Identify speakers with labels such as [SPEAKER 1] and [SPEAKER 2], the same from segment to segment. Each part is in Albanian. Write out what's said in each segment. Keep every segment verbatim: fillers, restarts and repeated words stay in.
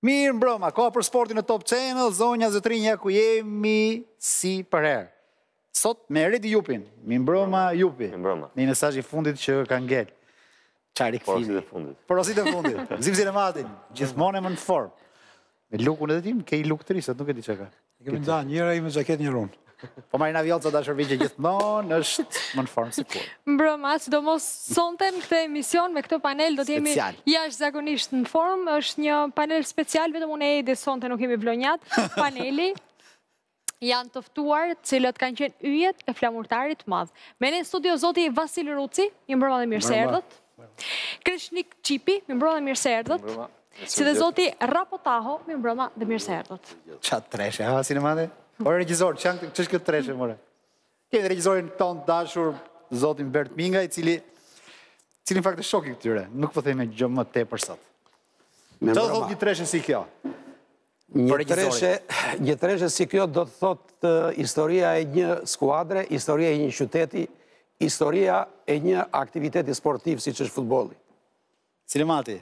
[SPEAKER 1] Mirë mbrëma, ka për sportin në Top Channel, zonja zotrinja ku jemi si për herë. Sot me Redi Jupin, mirë mbrëma Jupi.
[SPEAKER 2] Mirë mbrëma.
[SPEAKER 1] Një mesazh i fundit që ka ngel. Çari kthimi.
[SPEAKER 2] Porosit e fundit.
[SPEAKER 1] Porosit e fundit. Zimzin e Matin, gjithmonë më në formë. Me lukun edhe tim, ke i luk të ri, sot nuk e di çka ka.
[SPEAKER 3] E kemi nda, njëra i me xhaket një runë.
[SPEAKER 1] Po Marina Vjollca dashur vi që gjithmonë është më në formë si kur.
[SPEAKER 4] Mbrëma, sidomos sonte në këtë emision me këtë panel do të jemi
[SPEAKER 1] Special.
[SPEAKER 4] jashtëzakonisht në formë, është një panel special, vetëm unë e Edi sonte nuk kemi vlonjat. Paneli janë të ftuar, cilët kanë qenë yjet e flamurtarit madh. Me ne në studio zoti Vasil Ruci, një mbrëma dhe mirë se erdhët. Kreshnik Qipi, një mbrëma dhe mirë se erdhët. Si dhe zoti Rapotaho, një mbrëma dhe mirë se erdhët.
[SPEAKER 1] Qatë treshe, ha, sinemate? O regjizor, që është këtë treshe, more? Kemi regjizorin ton dashur, zotin Bert Minga, i cili, cili në fakt e shoki këtyre, nuk po themi gjë më te për sot. Që do thot një treshe si kjo?
[SPEAKER 5] Një treshe, një treshe si kjo do të thot historia e një skuadre, historia e një qyteti, historia e një aktiviteti sportiv si që është futbolli.
[SPEAKER 1] Sinemati,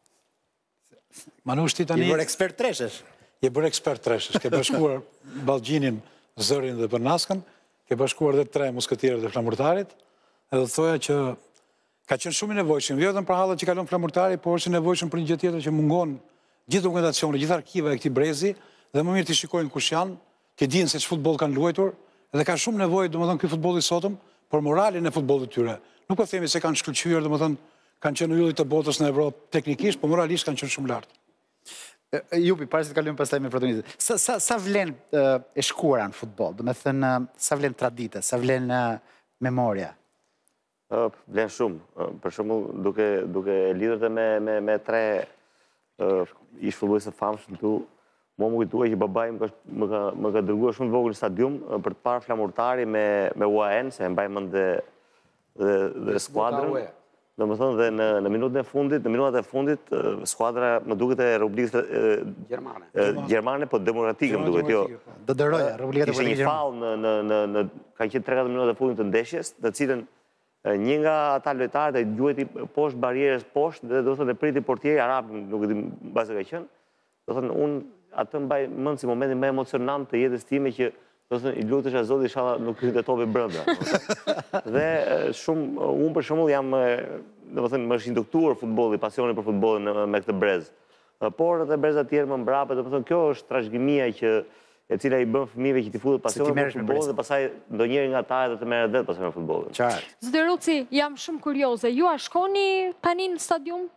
[SPEAKER 3] Manush ti tani...
[SPEAKER 1] i bërë ekspert treshesh.
[SPEAKER 3] Je bërë ekspert treshesh, ke bashkuar Ballgjinin, Zërin dhe Përnaskën, ke bashkuar dhe tre muskëtierët e flamurtarit, edhe të thoja që ka qenë shumë i nevojshëm, jo vetëm për hallet që kalon flamurtari, por është i nevojshëm për një gjë tjetër që mungon gjithë dokumentacione, gjithë arkiva e këtij brezi, dhe më mirë të shikojnë kush janë, të dinë se ç'futboll kanë luajtur, dhe ka shumë nevojë domethënë ky futbolli sotëm për moralin e futbollit tyre. Nuk po themi se kanë shkëlqyer, domethënë kanë qenë yllit të botës në Evropë teknikisht, por moralisht kanë qenë shumë lart.
[SPEAKER 1] Jupi, parë se të kalujmë pastaj me protagonistët. Sa, sa, sa vlen uh, e shkuara në futboll? Do me thënë, uh, sa vlen tradita, sa vlen uh, memoria?
[SPEAKER 2] Uh, vlen shumë. Uh, për shembull, duke, duke lidhur dhe me, me, me tre uh, ish futbollistë të famshëm këtu, mua më kujtuaj që babai më ka, më ka, më ka dërguar shumë vogël në stadium uh, për të parë flamurtari me, me U A N, se e mbaj mend dhe, dhe, dhe skuadrën. Dhe më thënë dhe në, në minutën e fundit, në minutat e fundit, skuadra më duket e Republikës
[SPEAKER 5] Gjermane.
[SPEAKER 2] Gjermane, po demokratike më duket, jo.
[SPEAKER 1] Do dëroja, Republika
[SPEAKER 2] Ishte
[SPEAKER 1] Demokratike
[SPEAKER 2] një fall në, në, në, në ka qenë tre katër minutat e fundit të ndeshjes, në cilën një nga ata lojtarët e gjuajti poshtë barierës poshtë dhe do thënë e priti portieri arab, nuk e di mbase ka qenë. Do thënë unë atë mbaj mend si momentin më emocionant të jetës time që do thënë i lutesha Zotit inshallah nuk hyte topi brenda. Dhe shumë unë për shembull jam do të thënë më është induktuar futbolli, pasioni për futbollin me këtë brez. Por edhe breza të tjerë më mbrapa, do të thënë kjo është trashëgimia që e cila i bën fëmijëve që ti futet pasionin për futbollin dhe pastaj ndonjëri nga ata edhe të merret vetë pasionin për futbollin.
[SPEAKER 1] Qartë.
[SPEAKER 4] Zoti Ruci, jam shumë kurioze. Ju a shkoni tani në stadium?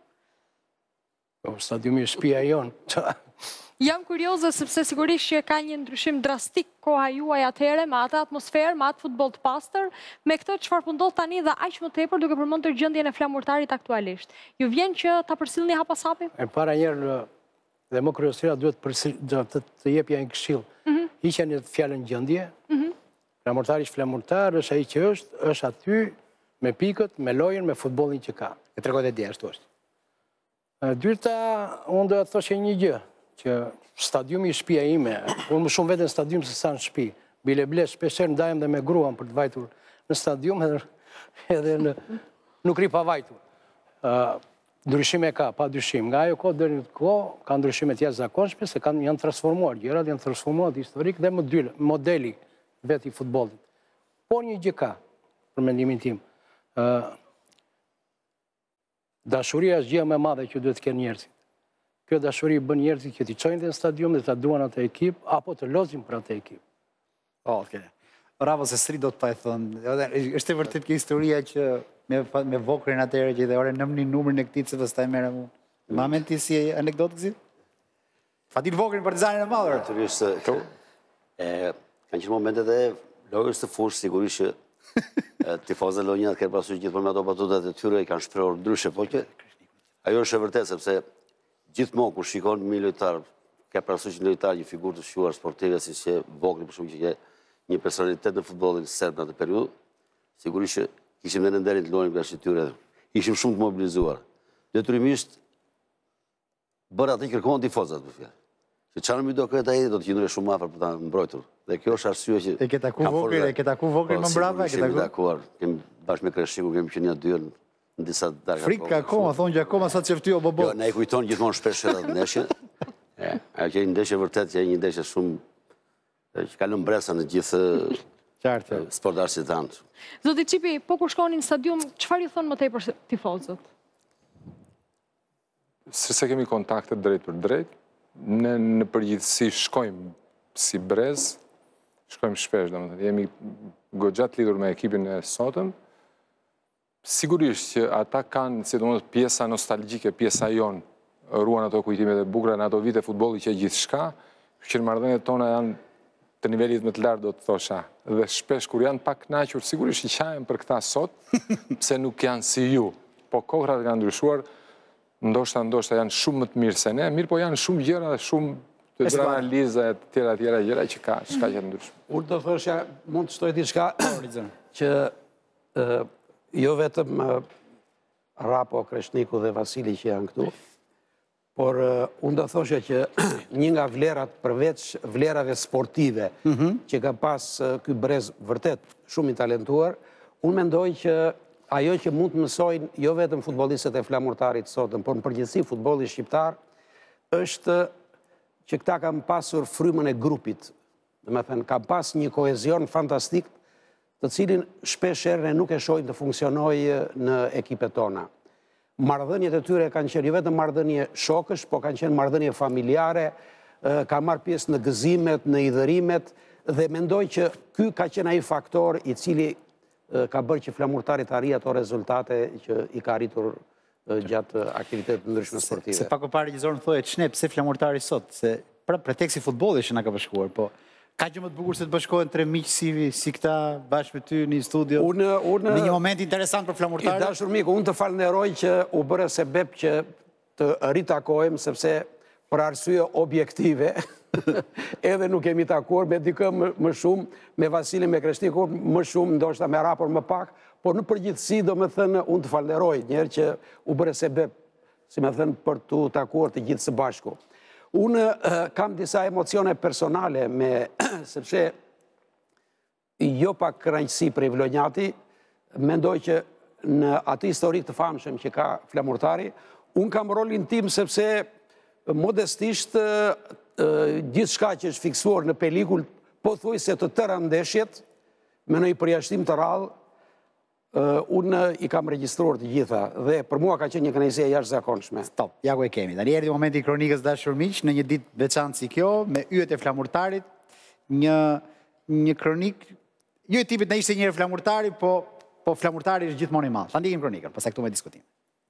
[SPEAKER 5] Po, stadiumi është shtëpia jonë.
[SPEAKER 4] Jam kurioze sepse sigurisht që ka një ndryshim drastik koha juaj atëherë me atë atmosferë, me atë futboll të pastër, me këtë çfarë po ndodh tani dhe aq më tepër duke përmendur gjendjen e flamurtarit aktualisht. Ju vjen që ta përsillni hapasapi?
[SPEAKER 5] E para njerë dhe më kurioziteta duhet të të jepja një këshill. Hiqja një fjalën gjendje. Flamurtari është flamurtar, është ai që është, është aty me pikët, me lojën, me futbollin që ka.
[SPEAKER 1] E tregoj dhe dje ashtu është.
[SPEAKER 5] E dyta, unë do të thoshe një gjë, që stadiumi i shtëpia ime, unë më shumë veten në stadium se sa në shtëpi. Bile ble shpeshherë ndajem dhe me gruan për të vajtur në stadium edhe, edhe në, nuk ri pa vajtur. Uh, ndryshime ka, pa dyshim. Nga ajo kohë deri në kohë ka ndryshime të jashtëzakonshme se kanë janë transformuar, gjërat janë transformuar historik dhe model, modeli vetë i futbollit. Por një gjë ka, për mendimin tim. Uh, dashuria është gjëja më e madhe që duhet të kenë njerëzit. Kjo dashuri bën njerëzit që t'i çojnë në stadium dhe ta duan atë ekip, apo të lozin për atë ekip.
[SPEAKER 1] O, okay. Bravo se sri do të pa e thënë. Është e vërtet kjo historia që me, me vokrin atëherë që i dhe ore nëmni numrin e këtij se pastaj merrem unë. Mamen ti si anekdotë kësi? Fatin vokrin partizanin e madh.
[SPEAKER 6] Natyrisht e kanë qenë momentet e lojës të fushë, sigurisht që tifozët Lonjat kanë pasur gjithmonë me ato batutat e tyre i kanë shprehur ndryshe, por që ajo është e vërtetë sepse gjithmonë kur shikon një lojtar, ka parasysh një lojtar, një figurë të shquar sportive, si që Vogri, për shumë që ke një personalitet në futbollin serb në atë periudhë, sigurisht që kishim dhe në nderin të lojnë bashkë tyre. Ishim shumë të mobilizuar. Detyrimisht bërë atë i kërkohen tifozat për fjalë. Që çfarë më do këtë ai do të qëndroj shumë afër për ta mbrojtur. Dhe kjo është arsye që
[SPEAKER 1] e ke taku Vogrin, e ke taku Vogrin më mbrapa, e ke taku.
[SPEAKER 6] takuar. Kemi bashkë me Kreshikun kemi qenë dy në disa darka.
[SPEAKER 1] Frikë akoma, thonë që akoma sa të çefty o bobo.
[SPEAKER 6] Jo, ne i kujton gjithmonë shpesh edhe ndeshjen. Ajo që një ndeshje vërtet, që një ndeshje shumë që kalon bresa në gjithë sportarësit tanë.
[SPEAKER 4] Zoti Qipi, po kur shkoni në stadium, çfarë ju thonë më tepër tifozët?
[SPEAKER 7] Se kemi kontakte drejt për drejt, ne në përgjithësi shkojmë si brez, shkojmë shpesh, domethënë, jemi goxhat lidhur me ekipin e sotëm. Sigurisht që ata kanë, sidomos pjesa nostalgjike, pjesa jonë, ruan ato kujtimet e bukura në ato vite futbolli që gjithçka, që marrëdhëniet tona janë të nivelit më të lartë, do të thosha. Dhe shpesh kur janë pak kënaqur, sigurisht i qajem për këta sot, pse nuk janë si ju. Po kohrat kanë ndryshuar, ndoshta ndoshta janë shumë më të mirë se ne, mirë po janë shumë gjëra dhe shumë të analiza e tjera tjera gjëra që ka, çka që ndryshon.
[SPEAKER 8] Unë do thosha, mund të shtoj diçka që jo vetëm Rapo, Kreshniku dhe Vasili që janë këtu, por unë do thosha që një nga vlerat përveç vlerave sportive që ka pas ky brez vërtet shumë i talentuar, unë mendoj që ajo që mund të mësojnë jo vetëm futbollistët e Flamurtarit sotëm, por në përgjithësi futbolli shqiptar, është që këta kam pasur frymën e grupit. Dhe me thënë, kam pas një kohezion fantastik të cilin shpesh herë ne nuk e shohim të funksionojë në ekipet tona. Marrëdhëniet e tyre kanë qenë jo vetëm marrëdhënie shokësh, po kanë qenë marrëdhënie familjare, ka marrë pjesë në gëzimet, në idhërimet, dhe mendoj që ky ka qenë ai faktor i cili ka bërë që Flamurtari të arrijë ato rezultate që i ka arritur gjatë aktivitetet të ndryshme sportive.
[SPEAKER 1] Se pak më parë Gjizor më thoje, ç'ne pse Flamurtari sot, se pra preteksti futbolli që na ka bashkuar, po ka gjë më të bukur se të bashkohen tre miq si si këta bashkë me ty në studio.
[SPEAKER 8] Unë unë
[SPEAKER 1] në një moment interesant për Flamurtarin.
[SPEAKER 8] I dashur miku, unë të falenderoj që u bëre sebeb që të ritakohem sepse për arsye objektive edhe nuk kemi takuar me dikë më shumë, me Vasilin, me Kreshnikun më shumë, ndoshta me Rapor më pak, por në përgjithësi do me thënë unë të falenderoj njerë që u bëre sebeb, si me thënë, për të takuar të gjithë së bashku. Unë kam disa emocione personale me, sepse jo pak kënaqësi për Vlonjati, mendoj që në atë historik të famshëm që ka Flamurtari, unë kam rolin tim sepse modestisht gjithë shka që është fiksuar në pelikull, po thuj se të tëra ndeshjet, me në i përjashtim të rallë, unë i kam regjistruar të gjitha, dhe për mua ka qenë një kënaqësi e jashtëzakonshme.
[SPEAKER 1] Stop, ja ku e kemi. Tani erdhi momenti i kronikës dashur miq, në një ditë veçantë si kjo, me yjet e Flamurtarit, një një kronik, jo e tipit na ishte një Flamurtari, po po Flamurtari është gjithmonë i madh. Ta ndikim kronikën, pastaj këtu me diskutim.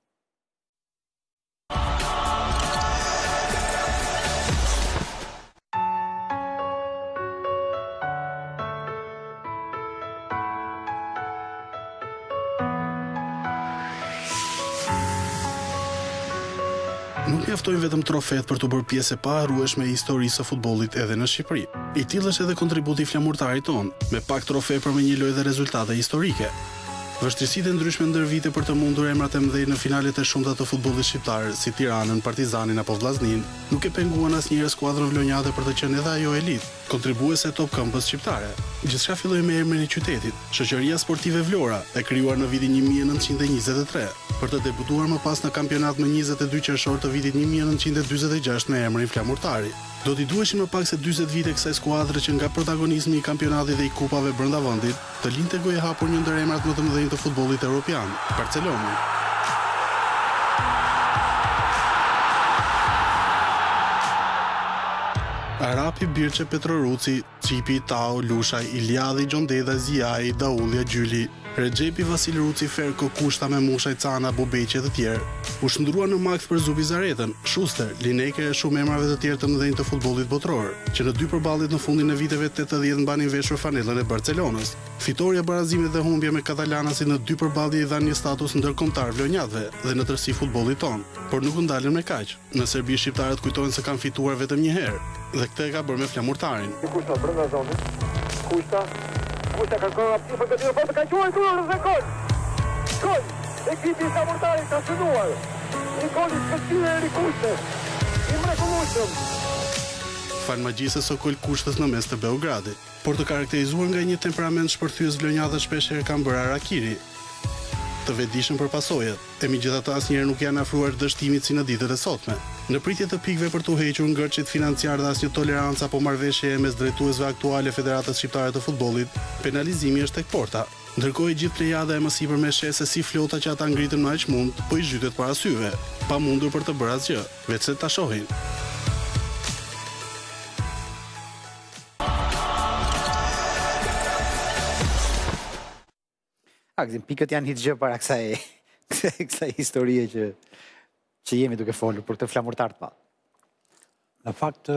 [SPEAKER 9] Nuk mjaftojnë vetëm trofet për të bërë pjesë e paharrueshme e historisë së futbollit edhe në Shqipëri. I tillë është edhe kontributi i Flamurtarit ton, me pak trofe për me një lojë dhe rezultate historike. Vështirësitë e ndryshme ndër vite për të mundur emrat e mëdhenj në finalet e shumta të futbollit shqiptar, si Tiranën, Partizanin apo Vllaznin, nuk e penguan asnjëherë skuadrën vlonjate për të qenë edhe ajo elit, kontribuese top këmbës shqiptare. Gjithçka filloi me emrin e qytetit, Shoqëria Sportive Vlora, e krijuar në vitin një mijë e nëntëqind e njëzet e tre, për të debutuar më pas në kampionat më njëzet e dy qershor të vitit një mijë e nëntëqind e dyzet e gjashtë me emrin Flamurtari. Do t'i duheshin më pak se dyzet vite kësaj skuadre që nga protagonizmi i kampionatit dhe i kupave brenda vendit, të linte goje hapur një ndër emrat më të mëdhenj të futbollit evropian, Barcelona. Arapi, Birçe, Petroruci, Qipi, Tao, Lushaj, Iliadhi, Gjondeda, Zijaj, Daullja, Gjyli, Regjepi, Vasil Ruci, Ferko, Kushta, Memushaj, Cana, Bobeqe dhe tjerë, u shndrua në makt për Zubi Zaretën, Schuster, Lineke e shumë emrave të tjerë të mëdhenj të futbollit botror, që në dy përballit në fundin e viteve tetëdhjetë mbanin veshur fanellën e Barcelonës. Fitoria, barazimet dhe humbje me katalanasit në dy përbalje i dhanë një status ndërkombëtar vlonjatëve dhe në tërësi futbollit ton, por nuk u ndalën me kaq. Në Serbi shqiptarët kujtojnë se kanë fituar vetëm një herë, dhe këtë e ka bërë me Flamurtarin.
[SPEAKER 10] Kushta brenda zonës. Kushta Kushta kërkon hapësi për këtë foto, ka quajtur kurrë dhe gol. Gol. Ekipi i Flamurtarit ka shënuar. Një gol i shpejtë i Kushtës. I mrekullueshëm.
[SPEAKER 9] Fal magjisë Sokol Kushtës në mes të Beogradit, por të karakterizuar nga një temperament shpërthyes vlonjatët shpeshherë kanë bërë Arakiri. të vetëdijshëm për pasojat, e megjithatë asnjëherë nuk janë afruar dështimit si në ditët e sotme. Në pritje të pikëve për t'u hequr ngërçit financiar dhe asnjë tolerancë apo marrëveshje mes drejtuesve aktuale Federatës Shqiptare të Futbollit, penalizimi është tek porta. Ndërkohë gjithë plejada e mësipërme sheh se si flota që ata ngritën më aq mund, po i zhytet para syve, pa mundur për të bërë asgjë, veçse ta shohin.
[SPEAKER 1] Akzim, pikët janë hitë gjë para kësaj, kësaj historie që, që jemi duke folur për këtë flamurtar të madh.
[SPEAKER 3] Në fakt,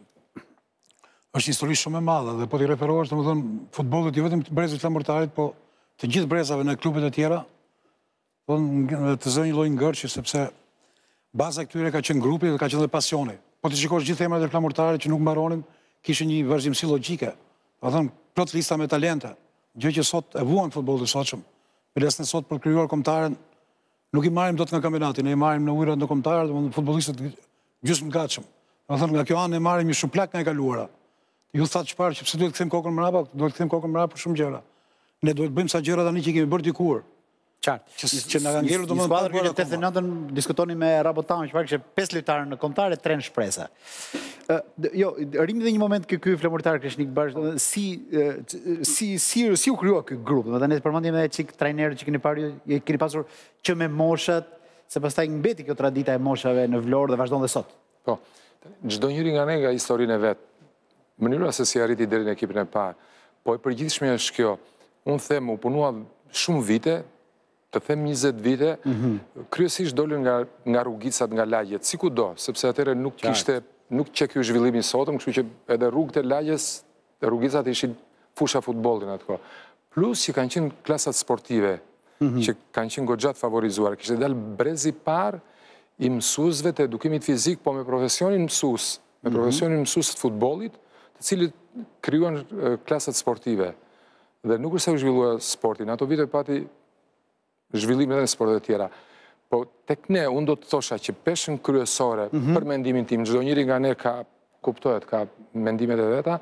[SPEAKER 3] është një histori shumë e madhe dhe po t'i referohesh, domethënë, futbollit jo vetëm të brezit flamurtarit, po të gjithë brezave në klubet e tjera, po të zënë një lloj ngërçi sepse baza e këtyre ka qenë grupi dhe ka qenë dhe pasioni. Po ti shikosh gjithë emrat e flamurtarit që nuk mbaronin, kishin një vazhdimsi logjike. Domethënë, plot lista me talente, gjë që sot e vuan futbollit i sotshëm. Veles në sot për krijuar kombëtarën, nuk i marrim dot nga kampionati, ne i marrim në ujërat në kombëtar, domethënë futbollistët gjysmë gatshëm. Domethënë nga kjo anë ne marrim një shumplak nga e kaluara. Ju thatë çfarë që pse duhet të kthejmë kokën mbrapa, duhet të kthejmë kokën mbrapa për shumë gjëra. Ne duhet të bëjmë sa gjëra tani që kemi bërë dikur.
[SPEAKER 1] Qartë.
[SPEAKER 3] Që, që na kanë ngelur domethënë
[SPEAKER 1] skuadra që tetëdhjetë e nëntën diskutoni me Rabotan, çfarë kishte pesë lojtarë në kombëtar e tre në shpresa. Uh, jo, rrim dhe një moment ky ky flamurtar Kreshnik Bash, si si si si u krijua ky grup. Domethënë ne përmendim edhe çik trajnerët që keni parë, keni pasur që me moshat, se pastaj mbeti kjo tradita e moshave në Vlorë dhe vazhdon dhe sot.
[SPEAKER 7] Po. Çdo njëri nga ne nga historinë e vet, mënyra se si arriti deri në ekipin e parë. Po e përgjithshme është kjo. Unë them, u punua shumë vite, të them njëzet vite, kryesisht dolën nga nga rrugicat, nga lagjet, sikudo, sepse atëherë nuk kishte nuk që kjo zhvillimi sotëm, kështu që edhe rrugët e lagjes, rrugicat ishin fusha futbollin atë kohë. Plus që kanë qenë klasat sportive, që kanë qenë goxhat favorizuar. Kishte dalë brezi parë i mësuesve të edukimit fizik, po me profesionin mësues, me profesionin mësues të futbollit, të cilët krijuan klasat sportive. Dhe nuk është se u zhvillua sportin, ato vite pati zhvillim edhe në sportet e tjera. Po, tek ne, unë do të thosha që peshën kryesore, për mendimin tim, çdo njëri nga ne ka, kuptohet, ka mendimet e veta,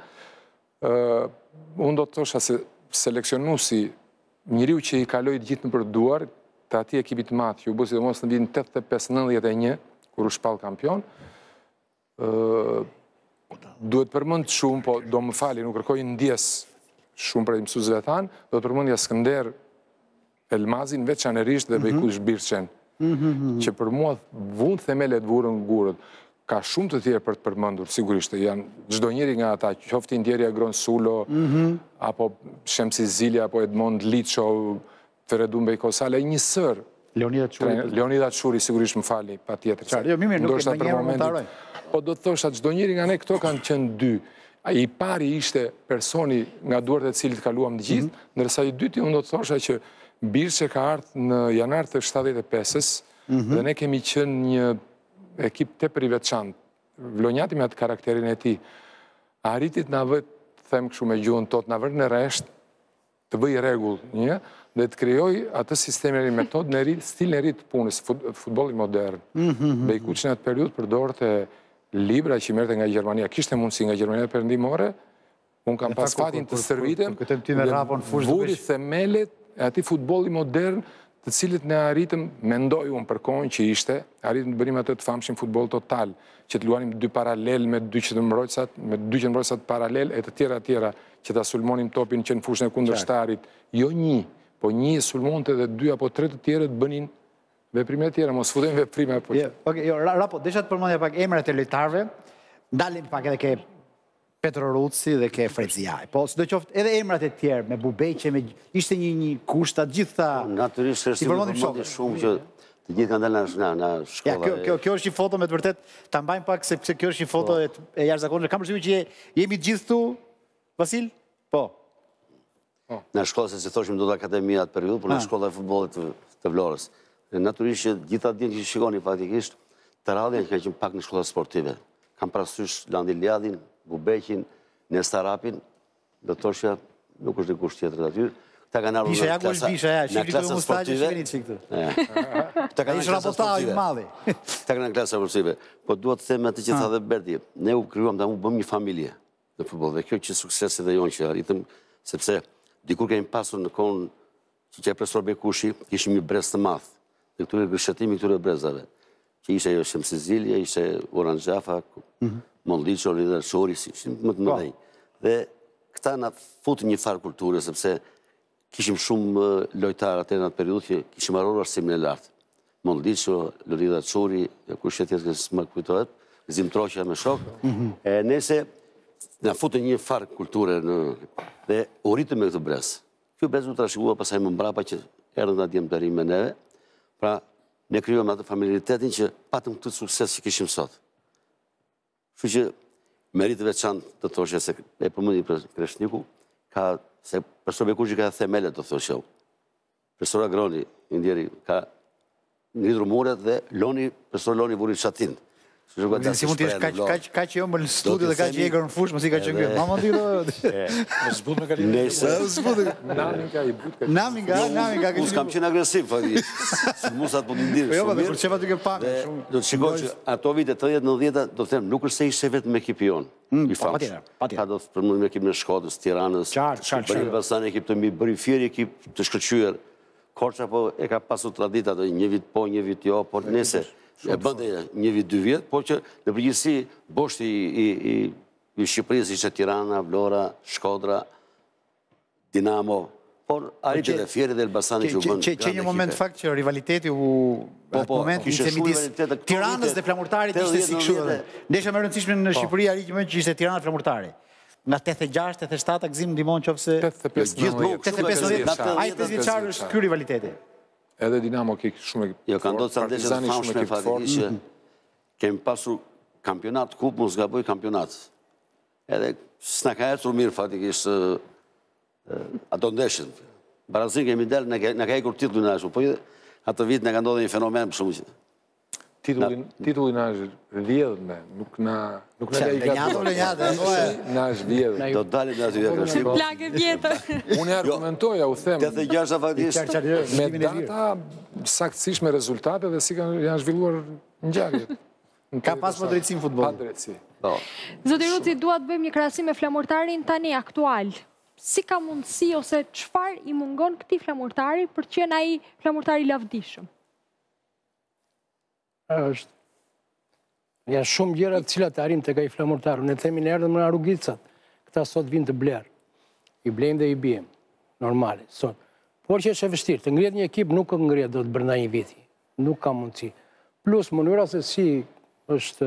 [SPEAKER 7] unë do të thosha se seleksionuesi, njeriu që i kaloi të gjithë nëpër duar, të atij ekipit madh, që u bë sidomos në vitin tetëdhjetë e pesë nëntëdhjetë e një, kur u shpall kampion, duhet përmend shumë, po do më fali, nuk kërkoj ndjes shumë prej mësuesve tanë, do të përmendja Skënder Elmazin veçanërisht dhe Bejkush Birçen, që për mua vun themelet vurën gurët. Ka shumë të tjerë për të përmendur, sigurisht, janë çdo njëri nga ata, qofti Ndjeri Agron Sulo, apo Shemsi Zilja, apo Edmond Liço, Feredun Bejkosale, një sër.
[SPEAKER 1] Leonidat Çuri.
[SPEAKER 7] Leonidat Çuri, sigurisht më fali, patjetër.
[SPEAKER 1] Jo, mirë, nuk e ndonjëherë mund ta harroj.
[SPEAKER 7] Po do të thosha çdo njëri nga ne këto kanë qenë dy. I pari ishte personi nga duart e cilit kaluam të gjithë, ndërsa i dyti unë do të thosha që Birçe ka ardhur në janar të shtatëdhjetë e pesës dhe ne kemi qenë një ekip tepër i veçantë. Vlonjati me atë karakterin e tij arriti të na vë, them kështu me gjuhën tot, na vër në rresht, të bëj rregull, një, dhe të krijoj atë sistemin e metodën e ri, stilin e ri të punës, futbollit modern. Bejkuçi në atë periudhë përdorte libra që merrte nga Gjermania, kishte mundësi nga Gjermania Perëndimore. Unë kam pas fatin të stërvitem, vuri themelet e ati futbolli modern të cilët ne arritëm, mendoj unë për kohën që ishte, arritëm të bërim atë të famshëm futboll total, që të luanim dy paralel me dy qendrëmbrojtësat, me dy qendrëmbrojtësat paralel e të tjera tjera, që ta sulmonim topin që në fushën e kundërshtarit. Jo një, po një sulmonte dhe dy apo tre të tjerët bënin veprime të tjera, mos futem veprime.
[SPEAKER 1] Okej, jo, Rapo, desha të përmendja pak emrat e lojtarëve, ndalim pak edhe ke Petro Ruci dhe ke Frezjaj. Po, së do qoftë edhe emrat e tjerë, me Bubeqe, ishte një kushta, gjitha...
[SPEAKER 6] Naturisht është të shumë që të gjithë kanë dalë nga shkolla.
[SPEAKER 1] Kjo është një foto me të vërtet, ta mbajmë pak se kjo është një foto e jashtëzakonshme. Kam përshtypjen që jemi gjithë këtu, Vasil? Po.
[SPEAKER 6] Në shkolla, se si thoshim do të akademia atë periudhë, por në shkolla e futbollit të Vlorës. Naturisht që gjitha ditën që shikoni faktikisht, të radhja që kanë qenë pak në shkolla sportive. Kam parasysh Landi Liadin, Bubeqin, Nestarapin, do të thoshja, nuk është dikush tjetër aty. Këta kanë ardhur
[SPEAKER 1] në klasa në klasa sportive.
[SPEAKER 6] Këta kanë në klasa sportive. Këta kanë në klasa sportive. Po duhet të them atë që tha dhe Berti. Ne u krijuam ta u bëm një familje në futboll dhe kjo që suksesi dhe jonë që arritëm, sepse dikur kemi pasur në kohën që që profesor Bekushi, kishim një brez të madh, dhe këture gërshetimi këture brezave, që ishe jo Shemsi Zilja, ishe Orhan Xhafa, Molliço, Lider Shori, ishim më të mëdhej. Dhe këta na futë një farë kulture, sepse kishim shumë lojtarë atë në atë periudhë që kishim marrur arsimin e lartë. Molliço, Lider Shori, kush tjetër që s'më kujtohet, Gzim Troqja me shok. Nese na futë një farë kulture dhe u ritëm me këtë brez. Kjo brez u trashëgua pasaj më mbrapa që erdhën nga djemtëri me neve, pra ne krijuam atë familiaritetin që patëm këtë sukses që kishim sot. Kështu që meritë veçantë të thoshe se e përmendi Kreshniku, ka se profesor Bekushi ka themelet të thoshe. Profesor Agroni, indjeri, ka ngritur muret dhe Loni, profesor Loni vuri çatin.
[SPEAKER 1] Si mund të jesh ka që jo më në studio dhe ka që jegër në fush, mësi ka që ngritur. Ma më ndikë
[SPEAKER 3] Në zbut me kalimit.
[SPEAKER 6] Nese.
[SPEAKER 7] Naminga i but.
[SPEAKER 1] Naminga, naminga.
[SPEAKER 6] Unë s'kam qenë agresiv, fakti. Së musat po të ndirë
[SPEAKER 1] Jo,
[SPEAKER 6] shumë
[SPEAKER 1] dhe
[SPEAKER 6] mirë.
[SPEAKER 1] kur qefa duke pak.
[SPEAKER 6] Do të shikoj që ato vite tridhjetë nëntëdhjetë, do të them, nuk është se ishte vetëm ekipi jonë. I famshëm. Ka do të përmendim ekipin e Shkodrës, Tiranës.
[SPEAKER 1] Qartë, qartë.
[SPEAKER 6] Bëri Elbasan ekip të mbi, bëri Fieri ekip të shkëlqyer. Korça po e ka pasur traditë ato, një vit po, një vit jo, por nese e bënte një vit, dy vjet, por që në përgjithësi boshti i Shqipërisë ishte Tirana, Vlora, Shkodra, Dinamo, por arriti dhe Fieri dhe Elbasani që u bën.
[SPEAKER 1] Që një moment fakt që rivaliteti u atë moment ishte midis Tiranës dhe Flamurtarit ishte si kështu edhe. Ndeshja më e rëndësishme në Shqipëri arriti më që ishte Tirana Flamurtari. Nga tetëdhjetë e gjashtë, tetëdhjetë e shtatë, Gzim ndihmon qofse
[SPEAKER 6] tetëdhjetë e pesë
[SPEAKER 1] ai pesë vjeçar është ky rivaliteti.
[SPEAKER 7] Edhe Dinamo ke shumë
[SPEAKER 6] Jo, ka ndodhur sa ndeshje të famshme fatikisht që kemi pasur kampionat kupë, mos gaboj kampionat. Edhe s'na ka ecur mirë fatikisht ato ndeshjet. Barazin kemi del, na ka ikur titullin ashtu, po atë vit na ka ndodhur një fenomen për shumë që
[SPEAKER 7] Titulli na është vjedhme, nuk na nuk na ka i
[SPEAKER 1] Lenjato, lenjato,
[SPEAKER 7] na është vjedhme.
[SPEAKER 6] do dalim nga aty agresiv.
[SPEAKER 4] Plagë vjetër.
[SPEAKER 7] Unë e argumentoja, u them,
[SPEAKER 6] tetëdhjetë e gjashtë fatikisht.
[SPEAKER 7] me data saktësisht me rezultate dhe si janë zhvilluar ngjarjet.
[SPEAKER 1] Ka pas më drejtësi në futboll.
[SPEAKER 7] Pa drejtësi.
[SPEAKER 4] Zoti Ruci, dua të bëjmë një krahasim me flamurtarin tani aktual. Si ka mundësi ose çfarë i mungon këtij flamurtari për të qenë ai flamurtari i lavdishëm?
[SPEAKER 5] është janë shumë gjëra të cilat arrim tek ai flamurtar. Ne themi ne erdhëm në Arugicat. Këta sot vinë të blerë. I blejmë dhe i bijmë. Normale, sot. Por që është e vështirë, të ngrihet një ekip nuk ngrihet do të brenda një viti. Nuk ka mundësi. Plus mënyra se si është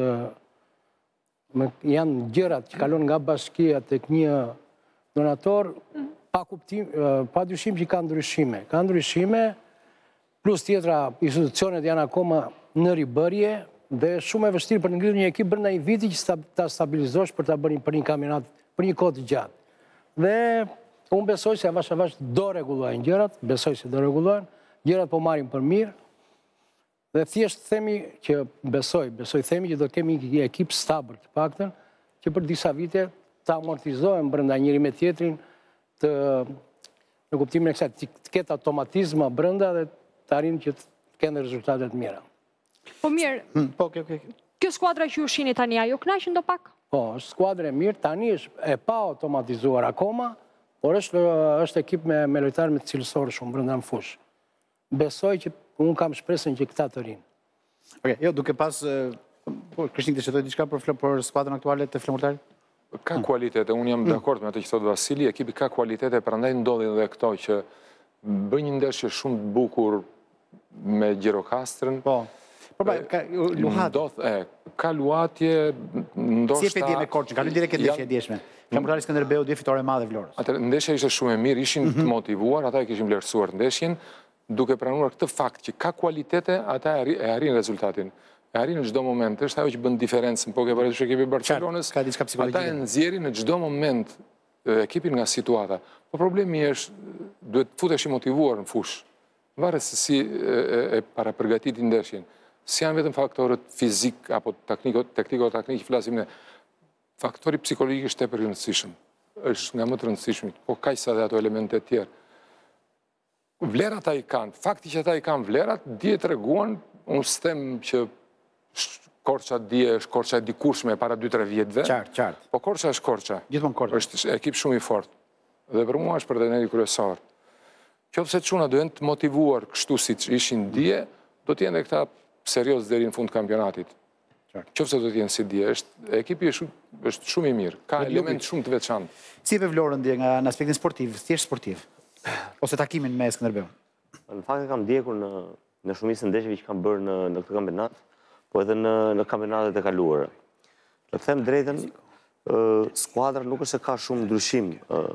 [SPEAKER 5] janë gjërat që kalon nga bashkia tek një donator, pa kuptim, pa dyshim që ka ndryshime. Ka ndryshime, plus tjetra institucionet janë akoma në ribërje dhe shumë e vështirë për të ngritur një ekip brenda një viti që ta stabilizosh për ta bërë për një kampionat për një kohë të gjatë. Dhe unë besoj se avash avash do rregullohen gjërat, besoj se do rregullohen, gjërat po marrin për mirë. Dhe thjesht themi që besoj, besoj themi që do kemi një ekip stabël të paktën që për disa vite ta amortizohen brenda njëri me tjetrin të në kuptimin e kësaj të ketë automatizma brenda dhe të arrijnë që të kenë rezultate të mira.
[SPEAKER 4] Po mirë,
[SPEAKER 1] Po, kjo, kjo.
[SPEAKER 4] kjo skuadra që ju shihni tani, ajo kënaqen do pak?
[SPEAKER 5] Po, është skuadrë e mirë, tani është e pa automatizuar akoma, por është është ekip me me lojtarë me cilësor shumë brenda në fushë. Besoj që unë kam shpresën që këta të rinë.
[SPEAKER 1] Okej, jo, duke pas po Krishnik të shëtoj diçka për për skuadrën aktuale të flamurtarit?
[SPEAKER 7] Ka kualitete, unë jam dakord me atë që thotë Vasili, ekipi ka kualitete, prandaj ndodhin edhe këto që bëjnë një ndeshje shumë të bukur me Gjirokastrën.
[SPEAKER 1] Po. Po pra, ka luhat.
[SPEAKER 7] Ka luhatje, ndoshta...
[SPEAKER 1] Si e peti me Korçën, ka në direkt e ndeshje e djeshme. Flamurtari Skënderbeu dje fitore e madhe Vlorës.
[SPEAKER 7] Atëherë, ndeshja ishte shumë e mirë, ishin të motivuar, ata e kishin vlerësuar ndeshjen, duke pranuar këtë fakt që ka kualitete, ata e arrin rezultatin. E arrin në çdo moment, është ajo që bën diferencën, po ke parasysh ekipi i Barcelonës.
[SPEAKER 1] Ka diçka psikologjike.
[SPEAKER 7] Ata e nxjerrin në çdo moment ekipin nga situata. Po problemi është duhet futesh i motivuar në fushë. Varet se si e para përgatitin ndeshjen. Si janë vetëm faktorët fizik apo tekniko-teknik që flasim ne. Faktori psikologjik është tepër i rëndësishëm. Është nga më të rëndësishmit, po kaq sa dhe ato elemente të tjera. Vlerat ai kanë, fakti që ata i kanë vlerat, dje treguan, unë s'tem që Korça dje është Korça e dikurshme para dy tre vjetëve.
[SPEAKER 1] Qartë, qartë.
[SPEAKER 7] Po Korça është Korça.
[SPEAKER 1] Gjithmonë Korça.
[SPEAKER 7] Është ekip shumë i fortë. Dhe për mua është parteneri kryesor. qofse çuna do jenë të motivuar kështu si që ishin dje, do t'jenë e këta serios deri në fund kampionatit. Qofse do t'jenë si dje, ekipi është shumë i mirë, ka element shumë të veçantë.
[SPEAKER 1] Si e vlorën dje nga në aspektin sportiv, thjesht sportiv? Ose takimin me Skënderbeun?
[SPEAKER 2] Në fakt e kam ndjekur në shumicën ndeshjeve që kam bërë në këtë kampionat, po edhe në kampionatet e kaluara. Të them drejtën, skuadra nuk është se ka shumë ndryshim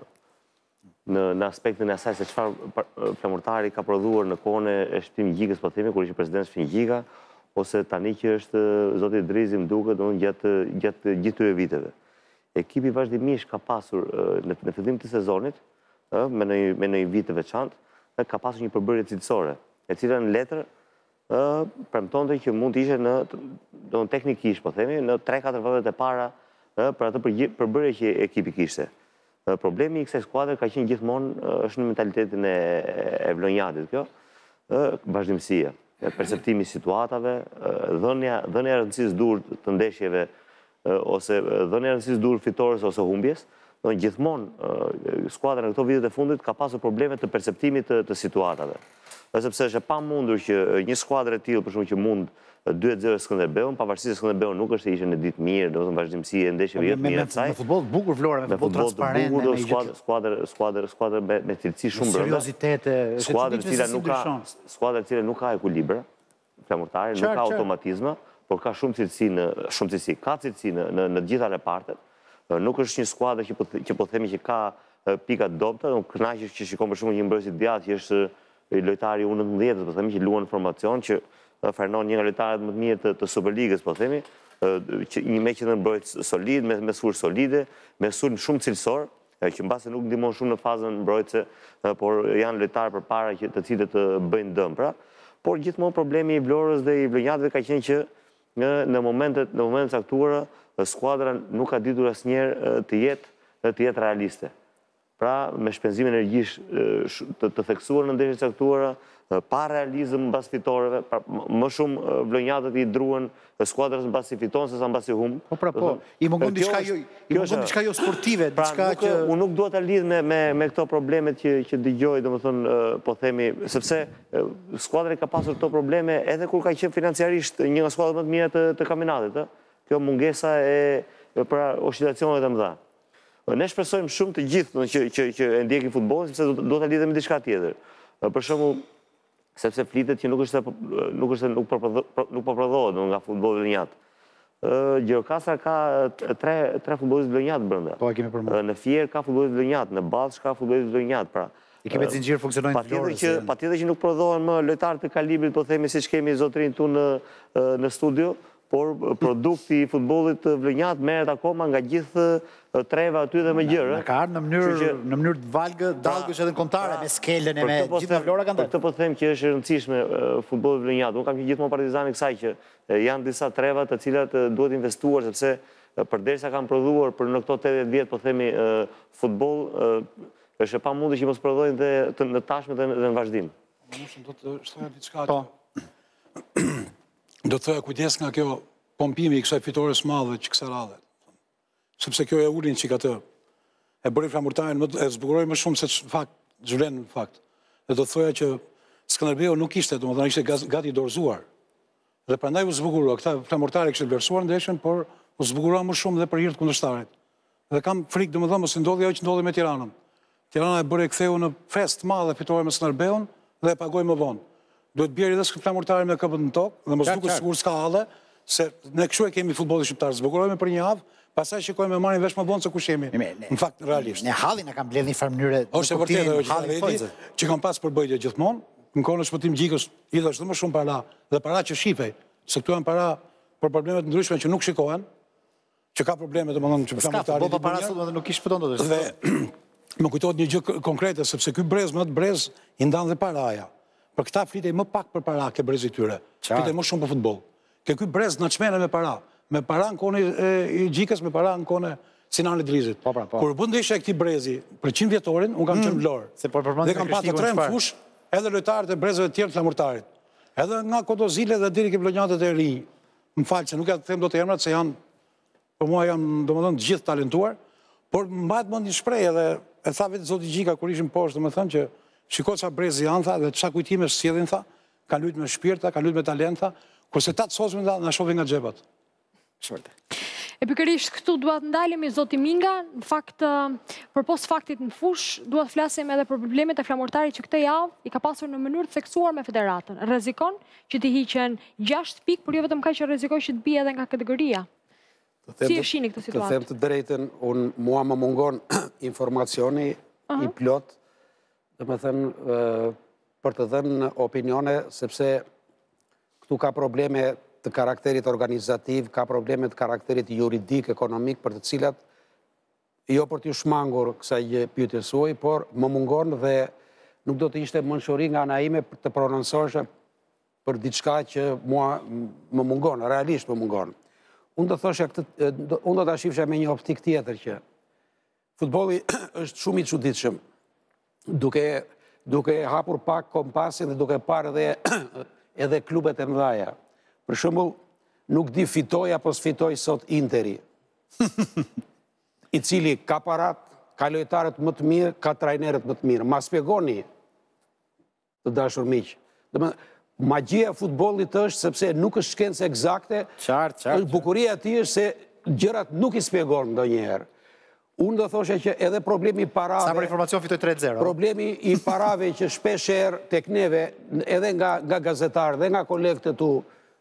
[SPEAKER 2] në aspektin e asaj se çfarë flamurtari ka prodhuar në kohën e Shpim Gjikës, po themi, kur ishte president Shpim Gjika, ose tani që është zoti Drizi më duket, domethënë gjatë gjatë gjithë këtyre viteve. Ekipi vazhdimisht ka pasur në fillim të sezonit, me një vit të veçantë, ka pasur një përbërje cilësore, e cila në letër premtonte që mund të ishte në teknikisht, po themi, në tre katër vëndet e para për atë përbërje që ekipi kishte. Problemi i kësaj skuadre ka qenë gjithmonë është në mentalitetin e vlonjatit kjo, vazhdimësia, perceptimi situatave, dhënia e rëndësisë dur të ndeshjeve ose dhënia e rëndësisë dur fitores ose humbjes. Gjithmonë skuadra në këto vitet e fundit ka pasur probleme të perceptimit të situatave. Sepse është e pamundur që një skuadër e tillë për shkak që mund dy zero Skënderbeun, pavarësisht se Skënderbeun nuk është se ishte në ditë mirë, domethënë vazhdimësi e ndeshjeve jetë mirë të saj.
[SPEAKER 1] Me futboll të bukur vlora, me futboll transparent, me
[SPEAKER 2] skuadër, skuadër, skuadër, skuadër me cilësi shumë brenda.
[SPEAKER 1] Seriozitete,
[SPEAKER 2] skuadër e cila nuk ka, skuadër e cila nuk ka ekuilibër flamurtare, nuk ka automatizma, por ka shumë cilësi në shumë cilësi, ka cilësi në në të gjitha repartet. Nuk është një skuadër që po që po themi që ka pika të dobta, nuk kënaqesh që shikon për shembull një mbrojtës i djathtë që është lojtari u nëntëdhjetë, po themi që luan formacion që Fernon një nga lojtarët më të mirë të Superligës, po themi, një me që në mbrojtës solid, me surë solide, me sulm shumë cilësor, që mbase nuk ndihmon shumë në fazën mbrojtëse, por janë lojtarë përpara të cilët të bëjnë dëm, pra. Por gjithmonë problemi i Vlorës dhe i vlonjatëve ka qenë që në momentet në momentet caktuara skuadra nuk ka ditur asnjëherë të jetë të jetë realiste. Pra, me shpenzim energjish të theksuar në ndeshjet caktuara, pa realizëm mbas fitoreve, më shumë vlonjatët i druan skuadrës mbasi fiton se sa mbasi humb.
[SPEAKER 1] Po pra po, i mungon diçka jo, i mungon diçka jo sportive, diçka që
[SPEAKER 2] unë nuk dua ta lidh me me këto problemet që që dëgjoj, domethënë po themi, sepse skuadra ka pasur këto probleme edhe kur ka qenë financiarisht një nga skuadrat më të mira të të kampionatit, ë. Kjo mungesa e pra oscilacioneve të mëdha. Ne shpresojmë shumë të gjithë që që që e ndjekin futbollin, sepse do ta lidhem me diçka tjetër. Për shembull, sepse flitet që nuk është nuk është nuk nuk po prodhohet nga futbolli vlonjat. Ë Gjirokastra ka tre tre futbollistë vlonjat brenda.
[SPEAKER 1] Po e kemi përmendur.
[SPEAKER 2] Në Fier ka futbollistë vlonjat, në Ballsh ka futbollistë vlonjat, pra.
[SPEAKER 1] Ekipet zinxhir funksionojnë të
[SPEAKER 2] Patjetër që patjetër që nuk prodhohen më lojtarë të kalibrit, po themi siç kemi zotrin tu në në studio, por produkti i futbollit vlonjat merret akoma nga gjithë treva aty dhe me gjërë.
[SPEAKER 1] Ka ardhur në mënyrë në mënyrë të valgë, dallgësh edhe në kontare me skelën e me gjithë me Vlora kanë.
[SPEAKER 2] Për këtë po them që është e rëndësishme futbolli vlonjat. Unë kam qenë gjithmonë partizan i kësaj që janë disa treva të cilat duhet investuar sepse përderisa kanë prodhuar për në këto tetëdhjetë vjet po themi futboll është e pamundur që mos prodhojnë dhe në tashme dhe në vazhdim.
[SPEAKER 3] Unë do të shtoja diçka që do të thoya kujdes nga kjo pompimi i kësaj fitores madhe që kësaj radhe. Sepse kjo e ulin çik atë. E bëri flamurtarin më e zbukuroi më shumë se fakt, zhvlen në fakt. Dhe do të thoya që Skënderbeu nuk ishte, domethënë ishte gati dorëzuar. Dhe prandaj u zbukurua. Këta flamurtarë kishin vlerësuar ndeshjen, por u zbukurua më shumë dhe për hir të kundërshtarit. Dhe kam frikë domethënë mos i ndodhi ajo që ndodhi me Tiranën. Tirana e bëri ktheu në fest të madh fitore me Skënderbeun dhe e pagoi më vonë. Duhet bjerë edhe flamurtarin me këmbën në tokë dhe mos duket sikur s'ka halle, se ne kështu e kemi futbollin shqiptar, zbukurojmë për një javë, pastaj shikojmë me marrin vesh më vonë se kush jemi. Në fakt realisht.
[SPEAKER 1] Ne hallin e kam mbledhur në farë mënyre.
[SPEAKER 3] Është e vërtetë ajo që hallin që kanë pas përbëjtje gjithmonë, në kohën e shpëtim Gjikës i dha më shumë para dhe para që shifej, se këtu janë para për probleme të ndryshme që nuk shikohen, që ka probleme domethënë që flamurtari.
[SPEAKER 1] Po para sot edhe nuk i shpëton dot.
[SPEAKER 3] Dhe më kujtohet një gjë konkrete sepse ky brez më të brez i ndan dhe paraja. Për këta flitej më pak për para ke brezi tyre. Flitej më shumë për futboll. Ke ky brez na çmene me para. Me para në kohën e Gjikës, me para në kohën e Sinanit Drizit. Kur bën ndeshja e këtij brezi për qind vjetorin, un kam qenë në Vlorë.
[SPEAKER 1] Se po përmend
[SPEAKER 3] dhe kam pasur tre në fush, edhe lojtarët e brezëve të tjerë të flamurtarit. Edhe nga Kodozile dhe deri ke vlonjatët e rinj. M'fal se nuk ja them dot emrat se janë për mua janë domethënë të gjithë talentuar, por mbahet mend një shprehje edhe e tha vetë zoti Gjika kur ishim poshtë, domethënë që shiko qa brezi janë, tha, dhe qa kujtime sjellin, tha, ka lujt me shpirta, ka lujt me talenta, kurse ta të sosme, tha, na shohin nga xhepat.
[SPEAKER 4] E pikërisht këtu duat ndalemi zoti Minga, në fakt, përpos faktit në fush, duat flasim edhe për problemet e flamurtarit që këtë javë i ka pasur në mënyrë të theksuar me federatën. Rrezikon që t'i hiqen gjashtë pikë, por jo vetëm kaq që rrezikon që të bie edhe nga kategoria. Si e shihni këtë situatë?
[SPEAKER 8] Të them të drejtën, unë mua më mungon informacioni i plot, dhe me thënë për të dhënë opinione, sepse këtu ka probleme të karakterit organizativ, ka probleme të karakterit juridik, ekonomik, për të cilat, jo për t'ju shmangur kësaj pyetje suaj, por më mungon dhe nuk do të ishte mençuri nga ana ime të prononcohesha për diçka që mua më mungon, realisht më mungon. Unë do thosha këtë, unë do ta shifsha me një optik tjetër që futbolli është shumë i çuditshëm. Duke duke hapur pak kompasin dhe duke parë edhe edhe klubet e mëdha. Për shembull, nuk di fitoj apo sfitoj sot Interi, i cili ka parat, ka lojtarët më të mirë, ka trajnerët më të mirë. Ma spjegoni, të dashur miq. Magjia e futbollit është sepse nuk është shkencë eksakte, bukuria e tij është se gjërat nuk i spjegon ndonjëherë. Unë do thoshe që edhe problemi i parave...
[SPEAKER 1] Sa për informacion fitoj tre zero.
[SPEAKER 8] Problemi i parave që shpesher tek neve, edhe nga gazetarë dhe nga kolegët e tu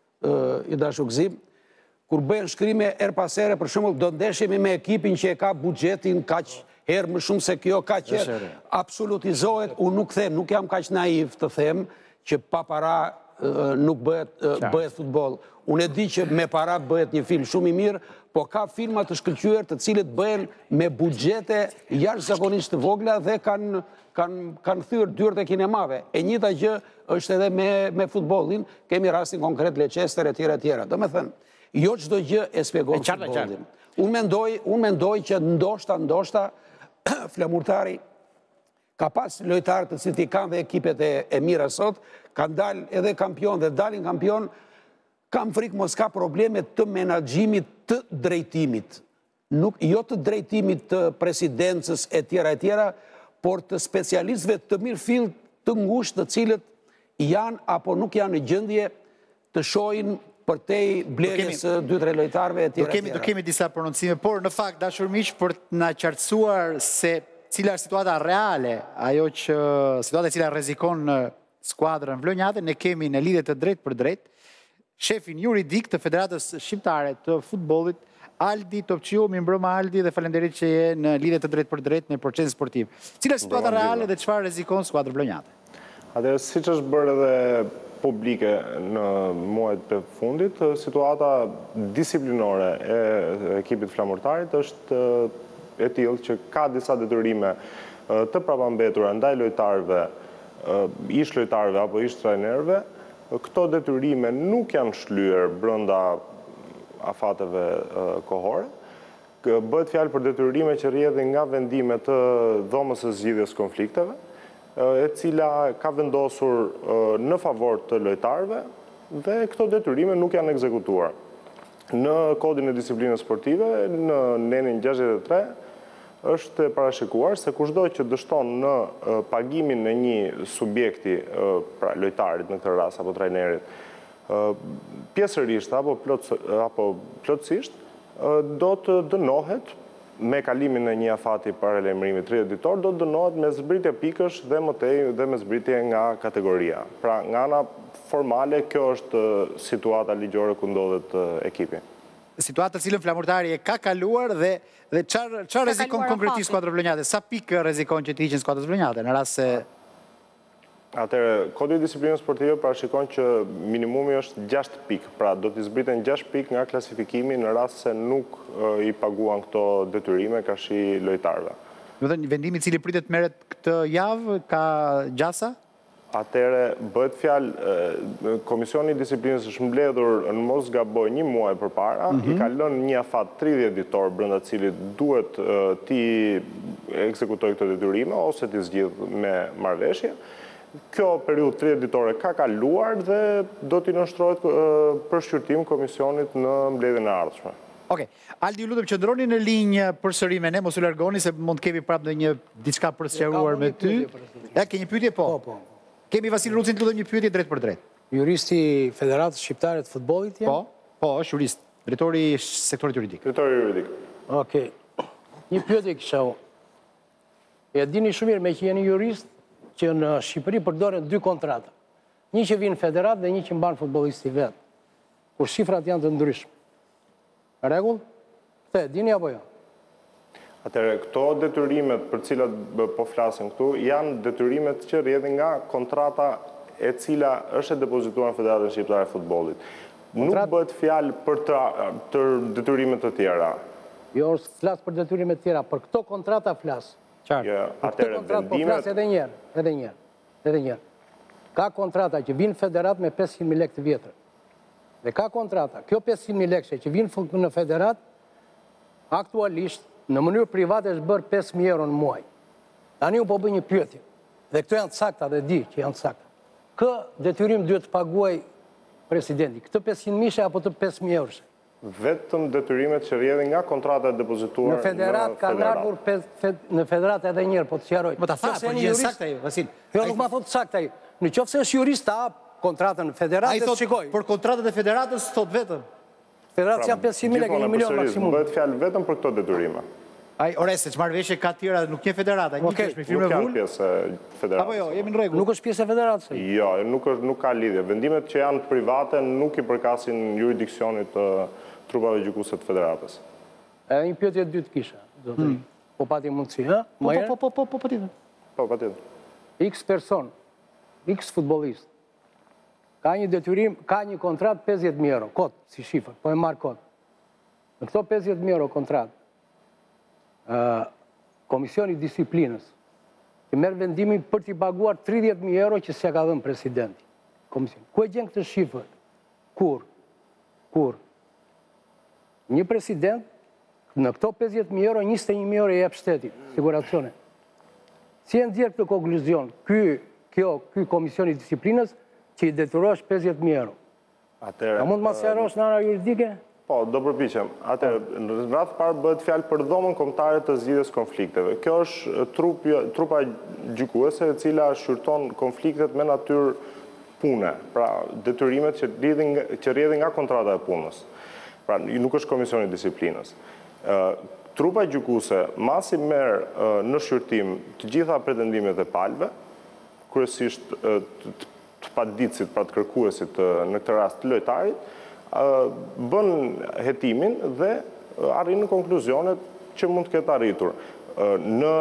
[SPEAKER 8] i dashur Gzim, kur bëhen shkrime er pas here, për shembull, do ndeshemi me ekipin që e ka buxhetin kaq herë më shumë se kjo, kaq herë absolutizohet. Unë nuk them, nuk jam kaq naiv të them që pa para nuk bëhet futboll. Unë e di që me para bëhet një film shumë i mirë, po ka filma të shkëlqyer të cilët bëhen me buxhete jashtëzakonisht të vogla dhe kanë kanë thyrë dyert e kinemave. E njëjta gjë është edhe me me futbollin, kemi rastin konkret Leicester e tjera e tjera. Domethënë, jo çdo gjë e shpjegon futbollin. Unë mendoj, unë mendoj që ndoshta ndoshta flamurtari ka pas lojtarë të cilët i kanë dhe ekipet e mira sot, kanë dalë edhe kampion dhe dalin kampion. Kam frikë mos ka probleme të menaxhimit të drejtimit. Nuk, jo të drejtimit të presidencës e tjera e tjera, por të specialistëve të mirëfill të ngushtë të cilët janë apo nuk janë në gjendje të shohin përtej blerjes së dy tre lojtarëve e tjera e tjera.
[SPEAKER 1] Do kemi disa prononcime, por në fakt, dashur miq, për të na qartësuar se cila është situata reale, ajo që situata e cila rrezikon skuadrën vlonjate, ne kemi në lidhje të drejtë për drejtë shefin juridik të Federatës Shqiptare të Futbollit, Aldi Topçiu, mi mbrëma Aldi dhe falenderit që je në lidhje të drejtë për drejtë në procesin sportiv. Cila është situata reale dhe çfarë rrezikon skuadrën vlonjate?
[SPEAKER 11] Atëherë, siç është bërë edhe publike në muajt e fundit, situata disiplinore e ekipit flamurtarit është e tillë që ka disa detyrime të prapambetura ndaj lojtarëve, ish lojtarëve apo ish trajnerëve. Këto detyrime nuk janë shlyer brenda afateve kohore. Bëhet fjalë për detyrime që rrjedhin nga vendime të dhomës së zgjidhjes konflikteve, e cila ka vendosur në favor të lojtarëve dhe këto detyrime nuk janë ekzekutuar. Në kodin e disiplinës sportive, në nenin gjashtëdhjetë e tre, është parashikuar se kushdo që dështon në pagimin në një subjekti, pra lojtarit në këtë rast apo trajnerit, pjesërisht apo plotësisht, do të dënohet me kalimin në një afati paralajmërimit tridhjetë ditor, do të dënohet me zbritje pikësh dhe më tej dhe me zbritje nga kategoria. Pra, nga ana formale, kjo është situata ligjore ku ndodhet ekipi.
[SPEAKER 1] Situatë të cilën flamurtari e ka kaluar dhe dhe çfarë çfarë rrezikon konkretisht skuadrën vlonjate? Sa pikë rrezikon që të hiqen skuadrës vlonjate në rast se
[SPEAKER 11] Atëherë, kodi i disiplinës sportive parashikon që minimumi është gjashtë pikë, pra do t'i zbriten gjashtë pikë nga klasifikimi në rast se nuk i paguan këto detyrime kashi lojtarëve.
[SPEAKER 1] Do të thënë vendimi i cili pritet merret këtë javë ka gjasa?
[SPEAKER 11] Atëre, bëhet fjalë, Komisioni i Disiplinës është mbledhur në mos gaboj një muaj përpara, i ka lënë një afat tridhjetë ditor brenda cilit duhet ti ekzekutoj këto detyrime ose ti zgjidh me marrëveshje. Kjo periudhë tridhjetë ditore ka kaluar dhe do t'i nënshtrohet për shqyrtim Komisionit në mbledhjen e ardhshme.
[SPEAKER 1] Oke, Aldi, ju lutem qëndroni në linjë përsëri me ne, mos u largoni se mund të kemi prapë ndonjë diçka për të sqaruar me ty. Ja, ke një pyetje po?
[SPEAKER 5] Po, po.
[SPEAKER 1] Kemi Vasil Rucin, të lutem një pyetje drejt për drejt.
[SPEAKER 5] Juristi Federatës Shqiptare të Futbollit jam?
[SPEAKER 1] Po, po, është jurist, drejtori i sektorit juridik.
[SPEAKER 11] Drejtori juridik.
[SPEAKER 5] Okej. Një pyetje kisha unë. E dini shumë mirë me që jeni jurist që në Shqipëri përdoren dy kontrata. Një që vinë federat dhe një që mban futbollisti vet. Kur shifrat janë të ndryshme. Rregull? Te, dini apo jo?
[SPEAKER 11] Atëre, këto detyrimet për cilat po flasim këtu, janë detyrimet që rrjedhin nga kontrata e cila është e depozituar në Federatën Shqiptare e Futbollit. Nuk bëhet fjalë për të detyrimet të tjera.
[SPEAKER 5] Jo, flas për detyrimet të tjera, për këto kontrata flas.
[SPEAKER 11] Qartë. Atëre, vendimet...
[SPEAKER 5] Edhe njerë, edhe njerë, edhe njerë. Ka kontrata që vinë federat me pesëqind mijë lekë të vjetër. Dhe ka kontrata, kjo pesëqind mijë lekë që vinë në federat, aktualisht, në mënyrë private është bërë pesë mijë euro në muaj. Tani u po bëj një pyetje. Dhe këto janë të sakta dhe di që janë të sakta. Kë detyrim duhet të paguaj presidenti? Këtë pesëqind mijë apo të pesë mijë euro?
[SPEAKER 11] Vetëm detyrimet që rrjedhin nga kontrata e depozituar
[SPEAKER 5] në federat. Ka ardhur në federat edhe njërë, po të sqaroj.
[SPEAKER 1] Më ta tha, po një sakta ju, Vasil.
[SPEAKER 5] Jo, nuk ma thot sakta ju. Në qoftë se është jurist ta kontratën në federat,
[SPEAKER 1] dhe të shikoj. Për kontratët e federatës, thot vetëm.
[SPEAKER 5] Federatës janë pesëqind mijë lekë, një milion maksimum.
[SPEAKER 11] Bëhet fjalë vetëm për këto detyrime.
[SPEAKER 1] Ai, ore, se çfarë veshje ka tjera, nuk je federata, një kesh me firmë vull.
[SPEAKER 11] Nuk janë pjesë e federatës.
[SPEAKER 1] Apo jo, jemi në rregull.
[SPEAKER 5] Nuk është pjesë e federatës.
[SPEAKER 11] Jo, nuk nuk ka lidhje. Vendimet që janë private nuk i përkasin jurisdiksionit të trupave gjykuese të federatës.
[SPEAKER 5] Edhe një pyetje e dytë kisha, zotëri. Po pati mundësi, ha?
[SPEAKER 1] Po, po, po, po, po, patjetër.
[SPEAKER 11] Po, patjetër.
[SPEAKER 5] X person, X futbollist, ka një detyrim, ka një kontratë pesëdhjetë mijë euro, kot, si shifër, po e marr kot. Në këto pesëdhjetë mijë euro kontratë, Komisioni Disiplinës i merr vendimin për t'i paguar tridhjetë mijë euro që s'ia ka dhënë presidenti. Komision. Ku e gjen këtë shifër? Kur? Kur? Një president në këto pesëdhjetë mijë euro, njëzet e një mijë euro i jep shteti, siguracione. Si e nxjerr këtë konkluzion? Ky, kjo, ky Komisioni Disiplinës që i detyrosh pesëdhjetë mijë euro.
[SPEAKER 11] Atëherë.
[SPEAKER 5] A mund të ma sqarosh në ana juridike?
[SPEAKER 11] Po, do përpiqem. Atëherë, në radhë parë bëhet fjalë për dhomën kombëtare të zgjidhjes konflikteve. Kjo është trupa gjykuese e cila shqyrton konfliktet me natyrë pune, pra detyrimet që rrjedhin që rrjedhin nga kontrata e punës. Pra, nuk është Komisioni i Disiplinës. Trupa gjykuese masi merr në shqyrtim të gjitha pretendimet e palëve, kryesisht të paditësit, pra të kërkuesit në këtë rast të lojtarit, bën hetimin dhe arrin në konkluzionet që mund të ketë arritur. Në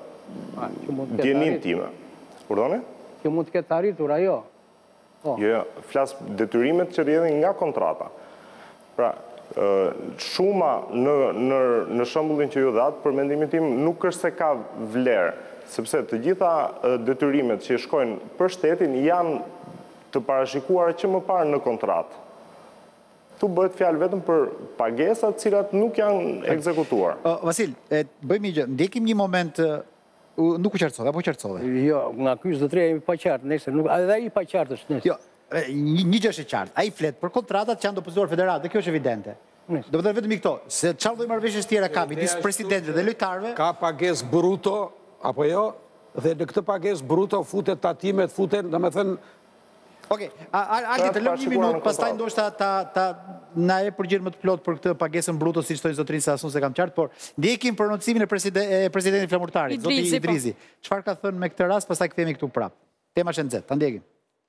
[SPEAKER 11] djenin time. Urdhone?
[SPEAKER 5] Që mund të ketë arritur, ajo?
[SPEAKER 11] Jo, flas detyrimet që rrjedhin nga kontrata. Pra, shuma në shembullin që ju dhat, për mendimin tim, nuk është se ka vlerë, sepse të gjitha detyrimet që shkojnë për shtetin janë të parashikuara që më parë në kontratë. Tu bëhet fjalë vetëm për pagesat cilat nuk janë ekzekutuar.
[SPEAKER 1] Vasil, bëjmë një gjë, ndjekim një moment, nuk u qartësove, apo qartësove?
[SPEAKER 5] Jo, nga ky çdo tre jemi pa qartë, nëse nuk, edhe ai pa qartë është nëse.
[SPEAKER 1] Jo, një gjë është e qartë. Ai flet për kontratat që janë depozituar federat, dhe kjo është evidente. Do të thotë vetëm i këto, se çfarë lloj marrëveshjes tjera ka midis presidentit dhe lojtarëve?
[SPEAKER 8] Ka pagesë bruto apo jo? Dhe në këtë pagesë bruto futet tatimet, futen, domethënë
[SPEAKER 1] Okej, Aldi, të lëm një minutë, pastaj ndoshta ta na e përgjigj më të plot për këtë pagesën bruto, siç thonë zotërinë se asun se kam qartë, por ndjekim prononcimin e presidentit flamurtarit, zoti Idrizi. Çfarë ka thënë me këtë rast, pastaj kthehemi këtu prap. Tema është e nxehtë, ta ndjekim.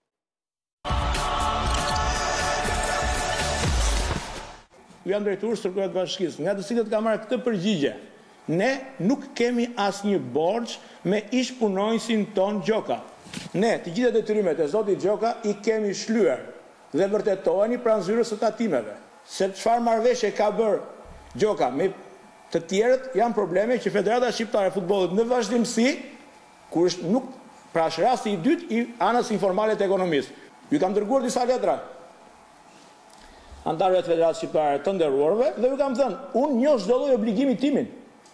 [SPEAKER 12] Ju jam drejtuar strukturave të bashkisë, nga të cilët ka marrë këtë përgjigje. Ne nuk kemi asnjë borxh me ish-punonjësin ton Gjoka. Ne, të gjitha detyrimet e zotit Gjoka i kemi shlyer dhe vërtetoheni pranë zyrës së tatimeve. Se çfarë marrëveshje ka bërë Gjoka me të tjerët janë probleme që Federata Shqiptare e Futbollit në vazhdimsi, kur është nuk pra është rasti i dytë i anës informale të ekonomisë. Ju kam dërguar disa letra antarëve të Federatës Shqiptare të nderuarve dhe ju kam thënë, unë njoh çdo lloj obligimi timin.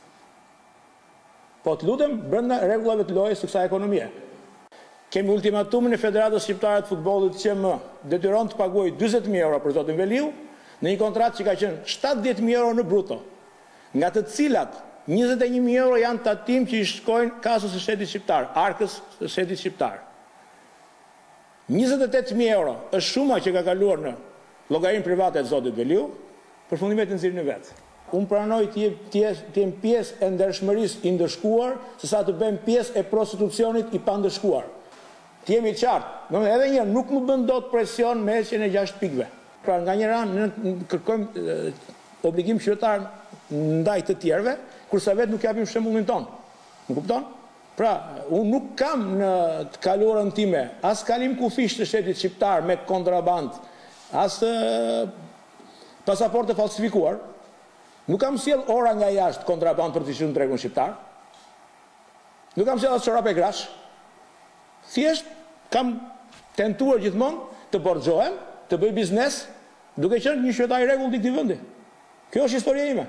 [SPEAKER 12] Po të lutem brenda rregullave të lojës së kësaj ekonomie. Kemi ultimatumin e Federatës Shqiptare të Futbollit që më detyron të paguaj dyzet mijë euro për zotin Veliu në një kontratë që ka qenë shtatëdhjetë mijë euro në bruto, nga të cilat njëzet e një mijë euro janë tatim që i shkojnë kasës së shtetit shqiptar, arkës së shtetit shqiptar. njëzet e tetë mijë euro është shuma që ka kaluar në llogarinë private të zotit Veliu për fundimet në nxirjen e vet. Unë pranoj të jem pjesë e ndershmërisë i ndëshkuar, se sa të bëjmë pjesë e prostitucionit i pandëshkuar. Të jemi qartë, do edhe një nuk më bën dot presion me heqjen e gjashtë pikëve. Pra nga njëra ne kërkojmë obligim qytetar ndaj të tjerëve, kurse vetë nuk japim shembullin ton. Më kupton? Pra, unë nuk kam në të kaluarën time as kalim kufish të shtetit shqiptar me kontraband, as pasaporte falsifikuar. Nuk kam sjell ora nga jashtë kontraband për të qenë në tregun shqiptar. Nuk kam sjell as çorape grash. Thjesht kam tentuar gjithmonë të borxhohem, të bëj biznes, duke qenë një qytetar i rregullt i këtij vendi. Kjo është historia ime.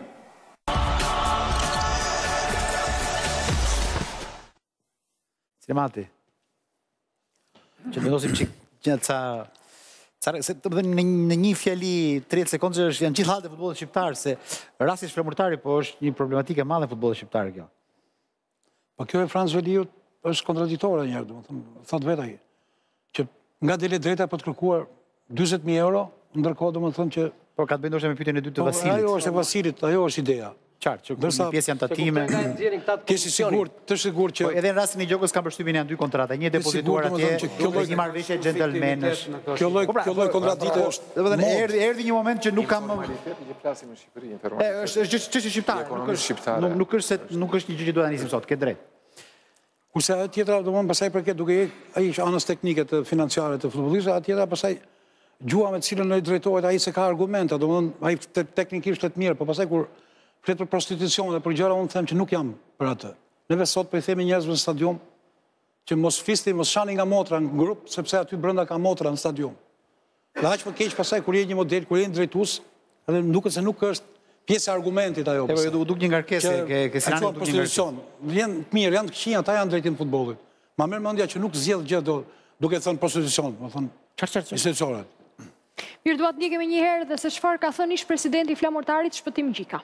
[SPEAKER 1] Sinemati. Që të vendosim që ca... Se të më dhe në një fjali tridhjetë sekondë që janë gjithë halët e futbollit shqiptar, se rasti shprehmurtari, po është një problematike e madhe e futbollit shqiptar kjo.
[SPEAKER 3] Po kjo e Frans Veliu është kontradiktore njërë, do më thëmë, thot vetë ai, që nga dele drejta për të kërkuar dyzet mijë euro, ndërkohë do më thëmë që...
[SPEAKER 1] Po ka të bëndoshe me pyetjen e dytë të Vasilit.
[SPEAKER 3] Ajo është e Vasilit, ajo është ideja.
[SPEAKER 1] Qartë, që një pjesë janë tatime.
[SPEAKER 3] Kesi sigur, të sigur që...
[SPEAKER 1] Edhe në rastin e Gjokës kam përshtypjen janë dy kontrata, një depozituar atje, një marrëveshje gentlemenësh.
[SPEAKER 3] Kjo lloj kontradikte është.
[SPEAKER 1] Domethënë erdhi një moment që nuk kam
[SPEAKER 7] flasim në Shqipëri,
[SPEAKER 1] është çështje shqiptare. Nuk është se nuk është një gjë që duhet ta nisim sot, ke drejt.
[SPEAKER 3] Kurse ajo tjetra, domethënë pastaj përket duke ai është anës teknike të financiare të futbollistit, ajo tjetra pastaj gjua me të cilën ai drejtohet, ai se ka argumenta, domethënë ai teknikisht është mirë, por pastaj kur flet për prostitucion dhe për gjëra, unë them që nuk jam për atë. Neve sot për i themi njerëzve në stadium që mos fisti, mos shani nga motra në grup, sepse aty brenda ka motra në stadium. Dhe aq më keq pasaj kur je një model, kur je një drejtues, edhe duket se nuk është pjesë e argumentit ajo.
[SPEAKER 1] Po ju duk një ngarkesë ke Sinani duk një ngarkesë.
[SPEAKER 3] Janë të mirë, janë të këqij, ata janë drejtim futbollit. Ma merr mendja që nuk zgjedh gjë duke thënë prostitucion, do thënë.
[SPEAKER 1] Çfarë
[SPEAKER 3] institucionet.
[SPEAKER 4] Mirë, duat ndjekim një herë dhe se çfarë ka thënë ish presidenti i Flamurtarit Shpëtim Gjika.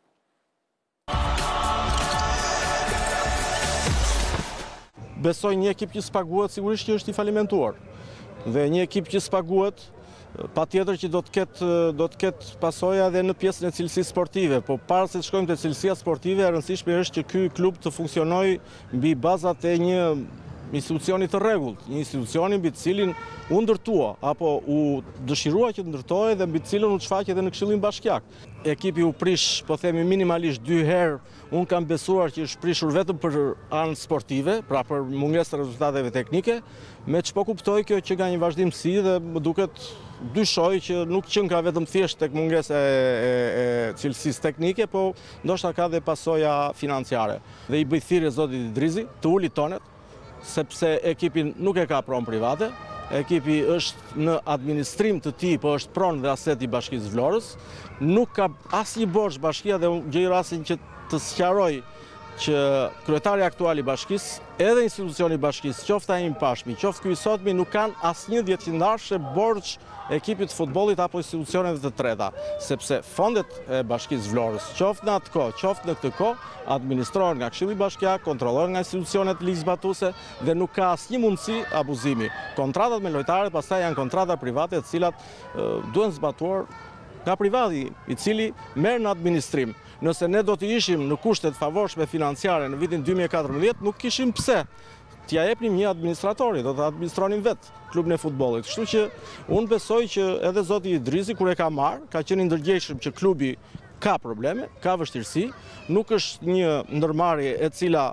[SPEAKER 13] Besoj një ekip që s'paguhet sigurisht që është i falimentuar. Dhe një ekip që s'paguhet, pa tjetër që do të ketë, do të ketë pasoja edhe në pjesën e cilësisë sportive. Po para se të shkojmë te cilësia sportive, e rëndësishme është që ky klub të funksionojë mbi bazat e një institucioni të rregullt, një institucioni mbi të cilin u ndërtua apo u dëshirua që të ndërtohej dhe mbi të cilën u shfaq edhe në Këshillin Bashkiak. Ekipi u prish, po themi minimalisht dy herë. Unë kam besuar që është prishur vetëm për anë sportive, pra për mungesë të rezultateve teknike, me që po kuptoj kjo që ka një vazhdimsi dhe më duket dyshoj që nuk qënë ka vetëm thjesht tek mungesë e cilësisë teknike, po ndoshta ka dhe pasoja financiare. Dhe i bëj thirrje zotit Idrizi të uli tonet, sepse ekipin nuk e ka pronë private, ekipi është në administrim të tij, po është pronë dhe aset i Bashkisë Vlorës, nuk ka asnjë borxh bashkia dhe gjej rastin që të sqaroj që kryetari aktual i bashkisë, edhe institucioni i bashkisë, qoftë ai i pashmi, qoftë ky i sotmi, nuk kanë asnjë dhjetëqindarshe borxh ekipit të futbollit apo institucioneve të treta, sepse fondet e Bashkisë Vlorës, qoftë në atë kohë, qoftë në këtë kohë, administrohen nga Këshilli Bashkiak, kontrollohen nga institucionet ligjzbatuese dhe nuk ka asnjë mundësi abuzimi. Kontratat me lojtarët pastaj janë kontrata private, të cilat duhen zbatuar nga privati, i cili merr në administrim. Nëse ne do të ishim në kushtet favorshme financiare në vitin dy mijë e katërmbëdhjetë, nuk kishim pse t'ja jepnim një administratori, do të administronin vetë klubin e futbollit. Kështu që unë besoj që edhe zoti Idrizi, kur e ka marrë, ka qenë i ndërgjegjshëm që klubi ka probleme, ka vështirësi, nuk është një ndërmarrje e cila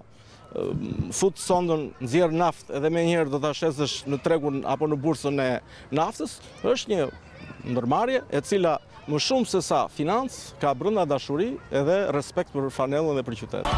[SPEAKER 13] fut sondën, nxjerr naftë edhe me njëherë do ta shesësh në tregun apo në bursën e naftës, është një ndërmarrje e cila më shumë se sa financë, ka brenda dashuri edhe respekt për fanellën dhe për qytetin.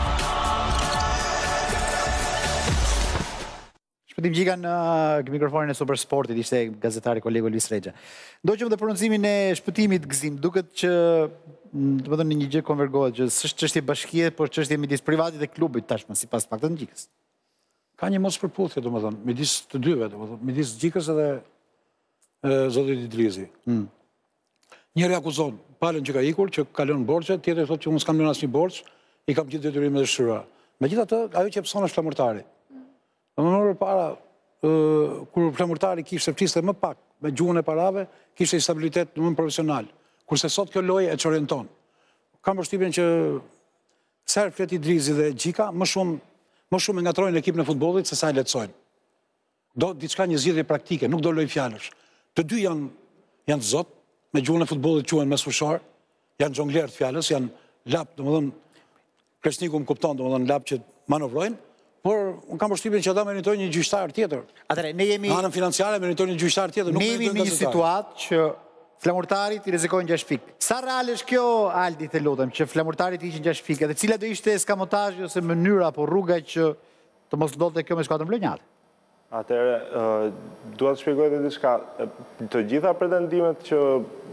[SPEAKER 1] Shpëtim Gjika në mikrofonin e Supersportit, ishte gazetari kolegu Luis Rexha. Ndoqëm dhe pronësimin e Shpëtimit Gzim, duket që të më dhënë një gjë konvergohet, që s'është çështje bashkie, por çështje midis privatit dhe klubit tashmë, sipas faktët të Gjikës.
[SPEAKER 3] Ka një mos përputhje, domethënë, midis të dyve, domethënë, midis Gjikës edhe zotit Idrizi. Njëri akuzon palën që ka ikur, që ka lënë borxhe, tjetri thotë që unë s'kam lënë asnjë borxh, i kam gjithë detyrime dhe shtyra. Megjithatë, ajo që pson është flamurtari. Më më para, kur flamurtari kishte fliste më pak me gjuhën e parave, kishte stabilitet më profesional. Kurse sot kjo lojë e çorienton. Kam përshtypjen që sa herë flet Idrizi dhe Gjika, më shumë më shumë e ngatrojnë ekipin e futbollit se sa e lehtësojnë. Do diçka një zgjidhje praktike, nuk do lojë fjalësh. Të dy janë janë zot, me gjuhën e futbollit quhen mesfushar, janë xhongler të fjalës, janë lap, domethënë Kreshniku më kupton, domethënë lap që manovrojnë, por unë kam përshtypjen që ata meritojnë një gjyqtar tjetër.
[SPEAKER 1] Atëherë ne jemi
[SPEAKER 3] në anën financiare meritojnë një gjyqtar tjetër, nuk
[SPEAKER 1] ne jemi në një situatë që flamurtarit i rrezikojnë gjashtë pikë. Sa reale është kjo, Aldi, të lutem, që flamurtarit i ishin gjashtë pikë, dhe cila do ishte eskamotazhi ose mënyra apo rruga që të mos ndodhte kjo me skuadrën vlonjate?
[SPEAKER 11] Atëherë, duhet të shpjegoj edhe diçka. Të gjitha pretendimet që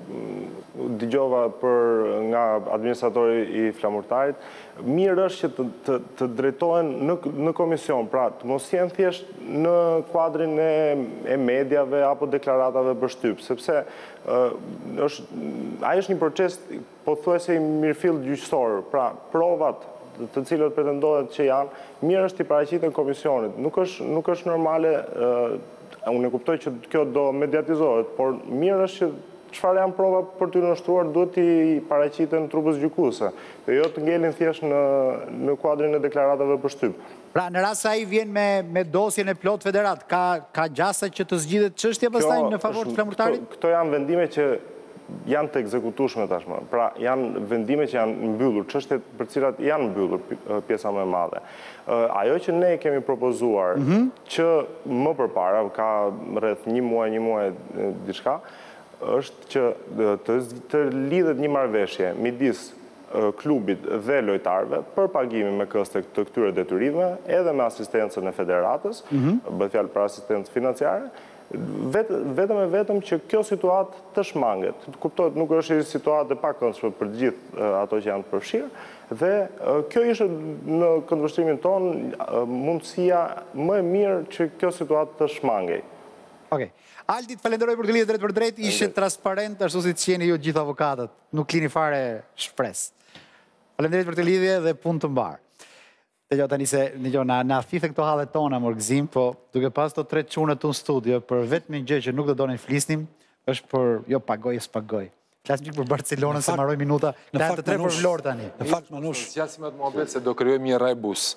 [SPEAKER 11] dëgjova për nga administratori i flamurtarit, mirë është që të, të drejtohen në, në komision, pra të mos jenë thjesht në kuadrin e, e medjave apo deklaratave për shtyp, sepse uh, është, ai është një proces pothuajse i mirëfill gjyqësor, pra provat të cilët pretendohet që janë, mirë është i paraqiten komisionit. Nuk është, nuk është normale, uh, unë e kuptoj që kjo do mediatizohet, por mirë është që çfarë janë prova për të nështruar duhet i paraqiten trupës gjykuese, dhe jo të ngelin thjesht në, në kuadrin e deklaratave për shtyp.
[SPEAKER 1] Pra, në rast se ai vjen me, me dosjen e plot federat, ka, ka gjasa që të zgjidhet çështja pastaj në favor të flamurtarit?
[SPEAKER 11] Këto, këto janë vendime që janë të ekzekutueshme tashmë. Pra, janë vendime që janë mbyllur, çështjet për cilat janë mbyllur pjesa më e madhe. Ajo që ne kemi propozuar, mm -hmm. që më përpara, ka rreth një muaj, një muaj diçka, është që të, të lidhet një marrëveshje midis klubit dhe lojtarëve për pagimin me këste të këtyre detyrimeve, edhe me asistencën e federatës, mm -hmm. bëhet fjalë për asistencë financiare, vetëm e vetëm që kjo situatë të shmanget. Kuptohet, nuk është një situatë e pakëndshme për gjithë ato që janë të përfshirë, dhe kjo ishte në këndvështrimin tonë mundësia më e mirë që kjo situatë të shmangej.
[SPEAKER 1] Okej. Aldi, të falenderoj për të lidhje drejt për drejt, ishe transparent, ashtu si të qeni ju gjithë avokatët, nuk lini fare shpresë. Falenderoj për të lidhje dhe punë të mbarë. Dhe gjo tani se, në gjo, na thithën këto hallet tona, më gëzim, po duke pas të tre qunët të në studio, për vetë një gjë që nuk do donin flisnim, është për, jo pagoj, e s'pagoj. Klasë një për Barcelonën se marroj minuta, klasë të tre për Vlorë tani.
[SPEAKER 7] Në fakt, Manush, sjasim atë muhabet se do kryojmë një rajbus.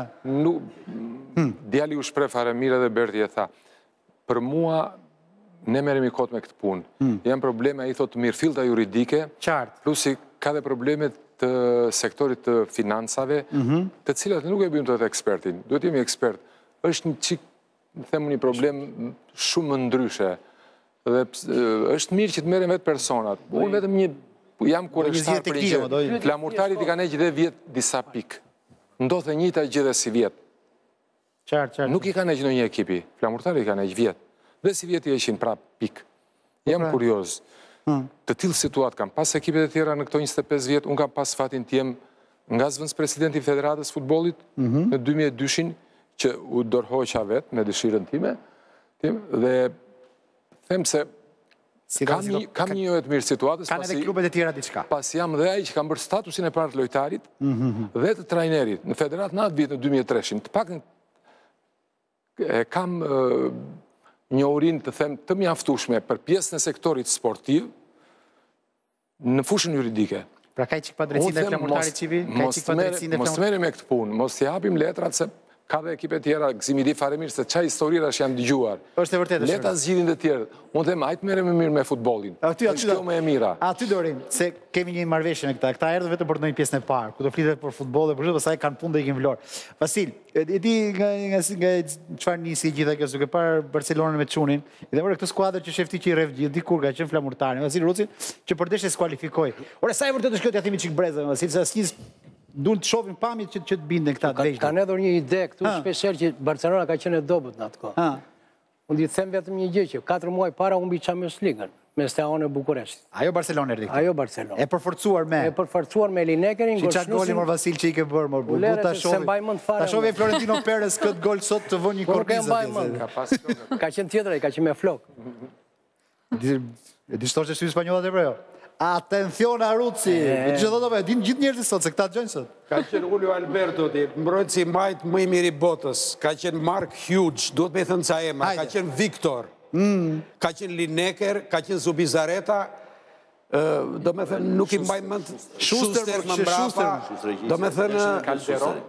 [SPEAKER 7] Djali u shpreh fare mire dhe Berti e tha, për mua, ne merremi kot me këtë punë. Janë probleme, ai thotë, mirëfillta juridike, plusi ka dhe problemet të sektorit të financave, të cilat nuk e bëjmë të të ekspertin. Duhet jemi ekspert. Është një qik, them një problem shumë më ndryshe. Dhe është mirë që të merrem vetë personat. Unë vetëm një, jam kurreshtar për një gjë. Flamurtarit i kanë heqë dhe vjetë disa pikë. Ndodhe njëjta gjë dhe si vjetë. Nuk i kanë heqë në një ekipi. Flamurtarit i kanë heqë vjetë. Dhe si vjetë i heqin prap pikë. Jam kurioz. Të tillë situatë kam pas ekipet e tjera në këto njëzet e pesë vjetë, unë kam pas fatin t'jem nga zvëns presidenti i Federatës Futbollit në dy mijë e dy që u dorhoqa vetë me dëshirën time, dhe them se kam një jo e të mirë situatës,
[SPEAKER 1] kanë edhe klubet e tjera diçka.
[SPEAKER 7] Pas jam dhe ai që kam bërë statusin e parë të lojtarit dhe të trajnerit në Federatë në atë vitë në dy mijë e tre, të pak kam një urin të them të mjaftueshme për pjesën e sektorit sportiv në fushën juridike.
[SPEAKER 1] Pra ka i qik pa drejtësinë e flamurtarit civil?
[SPEAKER 7] Mos të meri me këtë punë, mos të japim letrat se ka dhe ekipe tjera, gëzimi di fare mirë se qa historira që janë dëgjuar.
[SPEAKER 1] Është e vërtetë.
[SPEAKER 7] Leta zgjidhin dhe tjerë. Unë dhe majtë mere me mirë me futbolin. Është kjo me e mira.
[SPEAKER 1] Aty dorim, se kemi një marrëveshje me këta. Këta erdhën vetëm për të ndonjë pjesën e parë, ku do flitet për futboll dhe për çdo, pastaj kanë punë dhe ikin Vlorë. Vasil, e di nga nga çfarë nisi gjitha kjo, duke parë Barcelonën me Çunin, dhe për këtë skuadër që shefti që i rref gjithë, dikur ka qenë flamurtari, Vasil Rucin, që përdesh e skualifikoi. Ore sa e vërtetë është kjo t'ia themi çik brezë, Vasil, se asnjë duhet të shohim pamjet që që të binden këta të veçta.
[SPEAKER 5] Kanë edhe një ide këtu special që Barcelona ka qenë e dobët në atë kohë. Unë di të them vetëm një gjë që katër muaj para humbi Champions League-ën me Steaua Bukureshti.
[SPEAKER 1] Ajo Barcelona erdhi.
[SPEAKER 5] Ajo Barcelona.
[SPEAKER 1] E përforcuar me.
[SPEAKER 5] E përforcuar me Linekerin,
[SPEAKER 1] Gol. Çfarë goli mor Vasil që i ke bërë mor?
[SPEAKER 5] Ta shohim.
[SPEAKER 1] Ta shohim Florentino Perez këtë gol sot të vënë një kornizë.
[SPEAKER 5] Ka pas ka qenë tjetër, ka qenë me flok.
[SPEAKER 1] Di shtosh të sy spanjollat e brejo. Atencion Aruci. Që do të bëjë, dinë gjithë njerëzit sot, se këta gjojnë sot.
[SPEAKER 8] Ka qenë Julio Alberto, mbrojtësi majt më i miri botës. Ka qenë Mark Hughes, duhet me thënë ca emra. Ka qenë Viktor. Ka qenë Lineker, ka qenë Zubizarreta. Do me thënë, nuk i mbaj mënd Schuster më mbrapa. Do me thënë...
[SPEAKER 7] Calderon.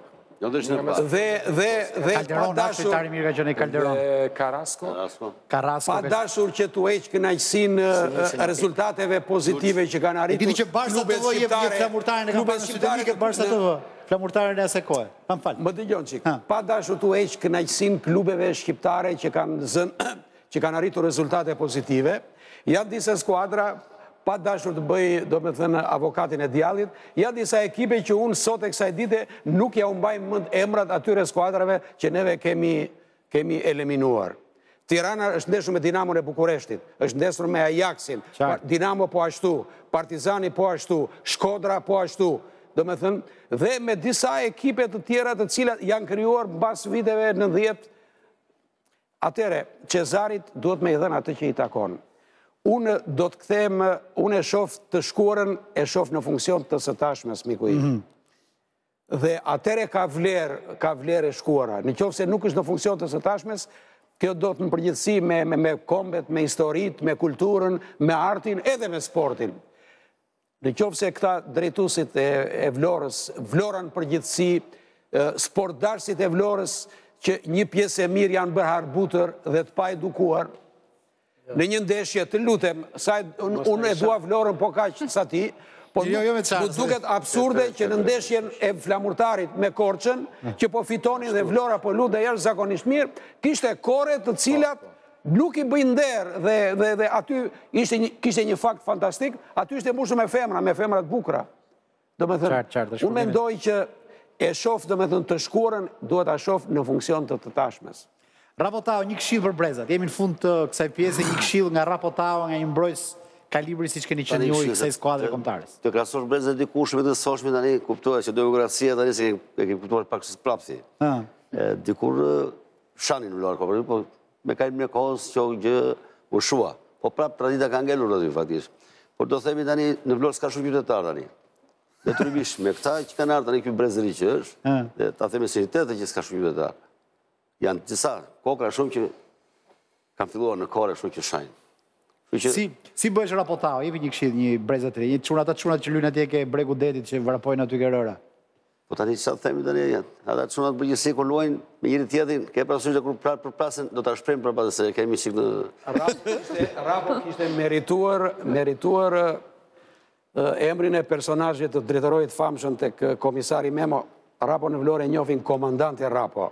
[SPEAKER 8] Dhe
[SPEAKER 1] Calderon, ashtu tari mirë ka qenë i Calderon.
[SPEAKER 7] Carrasco.
[SPEAKER 1] Carrasco.
[SPEAKER 8] Pa dashur që tu eqë kënaqësinë rezultateve pozitive që kanë arritur.
[SPEAKER 1] Dini që Barça të vë jep një flamurtarin e kampionit shqiptar ke Barça të vë. Flamurtarin e asaj kohe. Pa më fal.
[SPEAKER 8] Më dëgjon çik. Pa dashur tu eqë kënaqësinë klubeve shqiptare që kanë zënë që kanë arritur rezultate pozitive. Janë disa skuadra pa dashur të bëj, do me thënë, avokatin e djallit, janë disa ekipe që unë sot e kësaj dite nuk ja umbaj mënd emrat atyre skuadrave që neve kemi eliminuar. Tirana është ndeshur me Dinamo e Bukureshtit, është ndeshur me Ajaxin, Dinamo po ashtu, Partizani po ashtu, Shkodra po ashtu, do me thënë, dhe me disa ekipe të tjera të cilat janë krijuar mbas viteve nëntëdhjetë. Atere, Cezarit duhet me i dhënë atë që i takon. Unë do të kthem, unë e shof të shkuarën, e shof në funksion të së tashmes, miku i. Dhe atere ka vlerë, ka vlerë e shkuara. Në qoftë se nuk është në funksion të së tashmes, kjo do të në përgjithësi me kombet, me historit, me kulturën, me artin, edhe me sportin. Në qoftë se këta drejtuesit e Vlorës, Vlora në përgjithësi, sportdarësit e Vlorës, që një pjesë e mirë janë bërë harbutër dhe të pa edukuar, në një ndeshje të lutem, unë e dua Vlorën po kaq sa ti, po nuk duket absurde që në ndeshjen e Flamurtarit me Korçën, që po fitonin dhe Vlora po lutë dhe jashtë zakonisht mirë, kishte kore të cilat nuk i bëjnë nder dhe aty kishte një fakt fantastik, aty ishte mbushur me femra, me femra të bukura. Do me thënë, unë mendoj që e shof, do me thënë, të shkuarën, duhet a shof në funksion të të tashmes.
[SPEAKER 1] Rapotao, një këshill për brezat. Jemi në fund të kësaj pjese, një këshill nga Rapotao, nga një mbrojtës kalibri si që keni qenë një ujë kësaj skuadre kombëtare.
[SPEAKER 6] Të krahasosh brezat dikush me të soshmi tani, kuptohet që demokracia tani se e ke kuptuar pak së prapsi. Dikur shanin në Vlorë, po me kalimin e kohës që gjë u shua. Po prap tradita ka ngelur aty faktikisht. Por do themi tani në Vlorë s'ka shumë qytetar tani. Detyrimisht me këta që kanë ardhur tani ky brezëri që është, dhe ta themi sinqeritet që s'ka shumë qytetar. Janë disa kokra shumë që kanë filluar në kore shumë që shajnë.
[SPEAKER 1] Si bëhesh Rapotao, jepi një këshill, një brezat të rinj, çunat ato çunat që luajnë atje ke bregu detit që vrapojnë aty ke rëra.
[SPEAKER 6] Po tani çfarë themi tani janë? Ata çunat përgjithësi kur luajnë me njëri tjetrin, ke parasysh kur përplasen do ta shprehim përpara se kemi sik në
[SPEAKER 8] Rapo kishte merituar, merituar emrin e personazhit të drejtorit famshëm tek komisari Memo. Rapo në Vlorë e njohin komandante Rapo.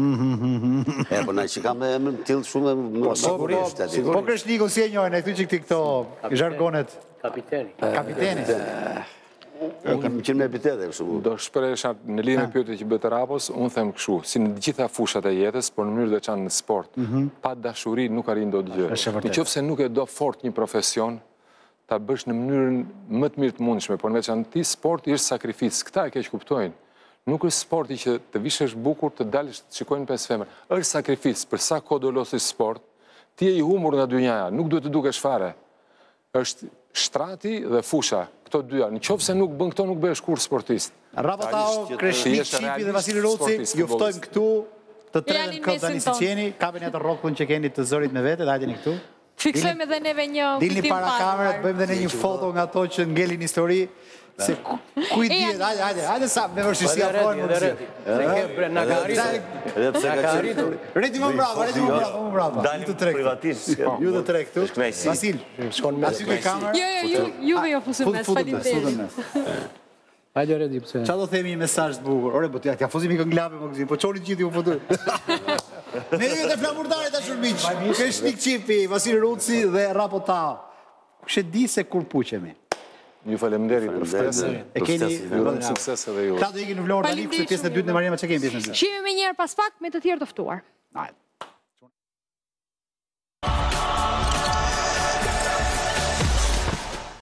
[SPEAKER 6] E, po na që kam dhe emrin tillë shumë më sigurisht.
[SPEAKER 1] Po Kreshniku si e njojnë, e thuj që këti këto zhargonet.
[SPEAKER 5] Kapiteni.
[SPEAKER 1] Kapiteni.
[SPEAKER 6] Kam qenë me epitete kështu.
[SPEAKER 7] Do shpresha në lidhje me pyetjen që bëhet Rapos, unë them kështu, si në të gjitha fushat e jetës, por në mënyrë të veçantë në sport, pa dashuri nuk arrin dot gjë. Nëse nuk e do fort një profesion, ta bësh në mënyrën më të mirë të mundshme, por në veçantë sporti është sakrificë. Këta e keq kuptojnë. Nuk është sporti që të vishesh bukur, të dalësh të shikojnë pesë femra. Është sakrificë, për sa kohë do losësh sport, ti je i humbur nga dynjaja, nuk duhet të dukesh fare. Është shtrati dhe fusha, këto dyja. Në qoftë se nuk bën këto, nuk bëhesh kur sportist.
[SPEAKER 1] Rapotao, Kreshnik Qipi dhe Vasili Ruci, ju ftojmë këtu të tretën këmbë tani si qeni, kapeni atë rrokullin që keni të zërit me vete, hajteni këtu.
[SPEAKER 4] Fiksojmë edhe neve një
[SPEAKER 1] dilni para kamerës, bëjmë edhe ne një foto nga ato që ngelin histori. Se ku i djetë, hajde, hajde, hajde sa me vërshësi afrojnë më përsi.
[SPEAKER 5] Në ka arritur.
[SPEAKER 1] Reti më mbrava, reti më mbrava, më mbrava.
[SPEAKER 2] Dalim privatisht.
[SPEAKER 1] Ju dhe tre këtu. Vasil, aty ke kamerë.
[SPEAKER 4] Jo, jo, juve jo fusëm mes, falim të
[SPEAKER 5] Hajde, Redi, pëse.
[SPEAKER 1] Qa do themi një mesazh të bukur? Ore, po t'ja fuzim i kënglape më këzim, po qoni gjithi u futur. Me një të flamurtarit a shurbiq, Kreshnik Qipi, Vasili Ruci dhe Rapotao. Kështë di se kur puqemi.
[SPEAKER 7] Ju faleminderit për ftesën.
[SPEAKER 1] E keni
[SPEAKER 7] sukses edhe ju.
[SPEAKER 1] Këta do ikin në Vlorë tani, këtë pjesën e dytë në Mariama, që kemi pjesën e dytë?
[SPEAKER 4] Shihemi me njerë pas pak me të tjerë të ftuar.
[SPEAKER 1] Hajde.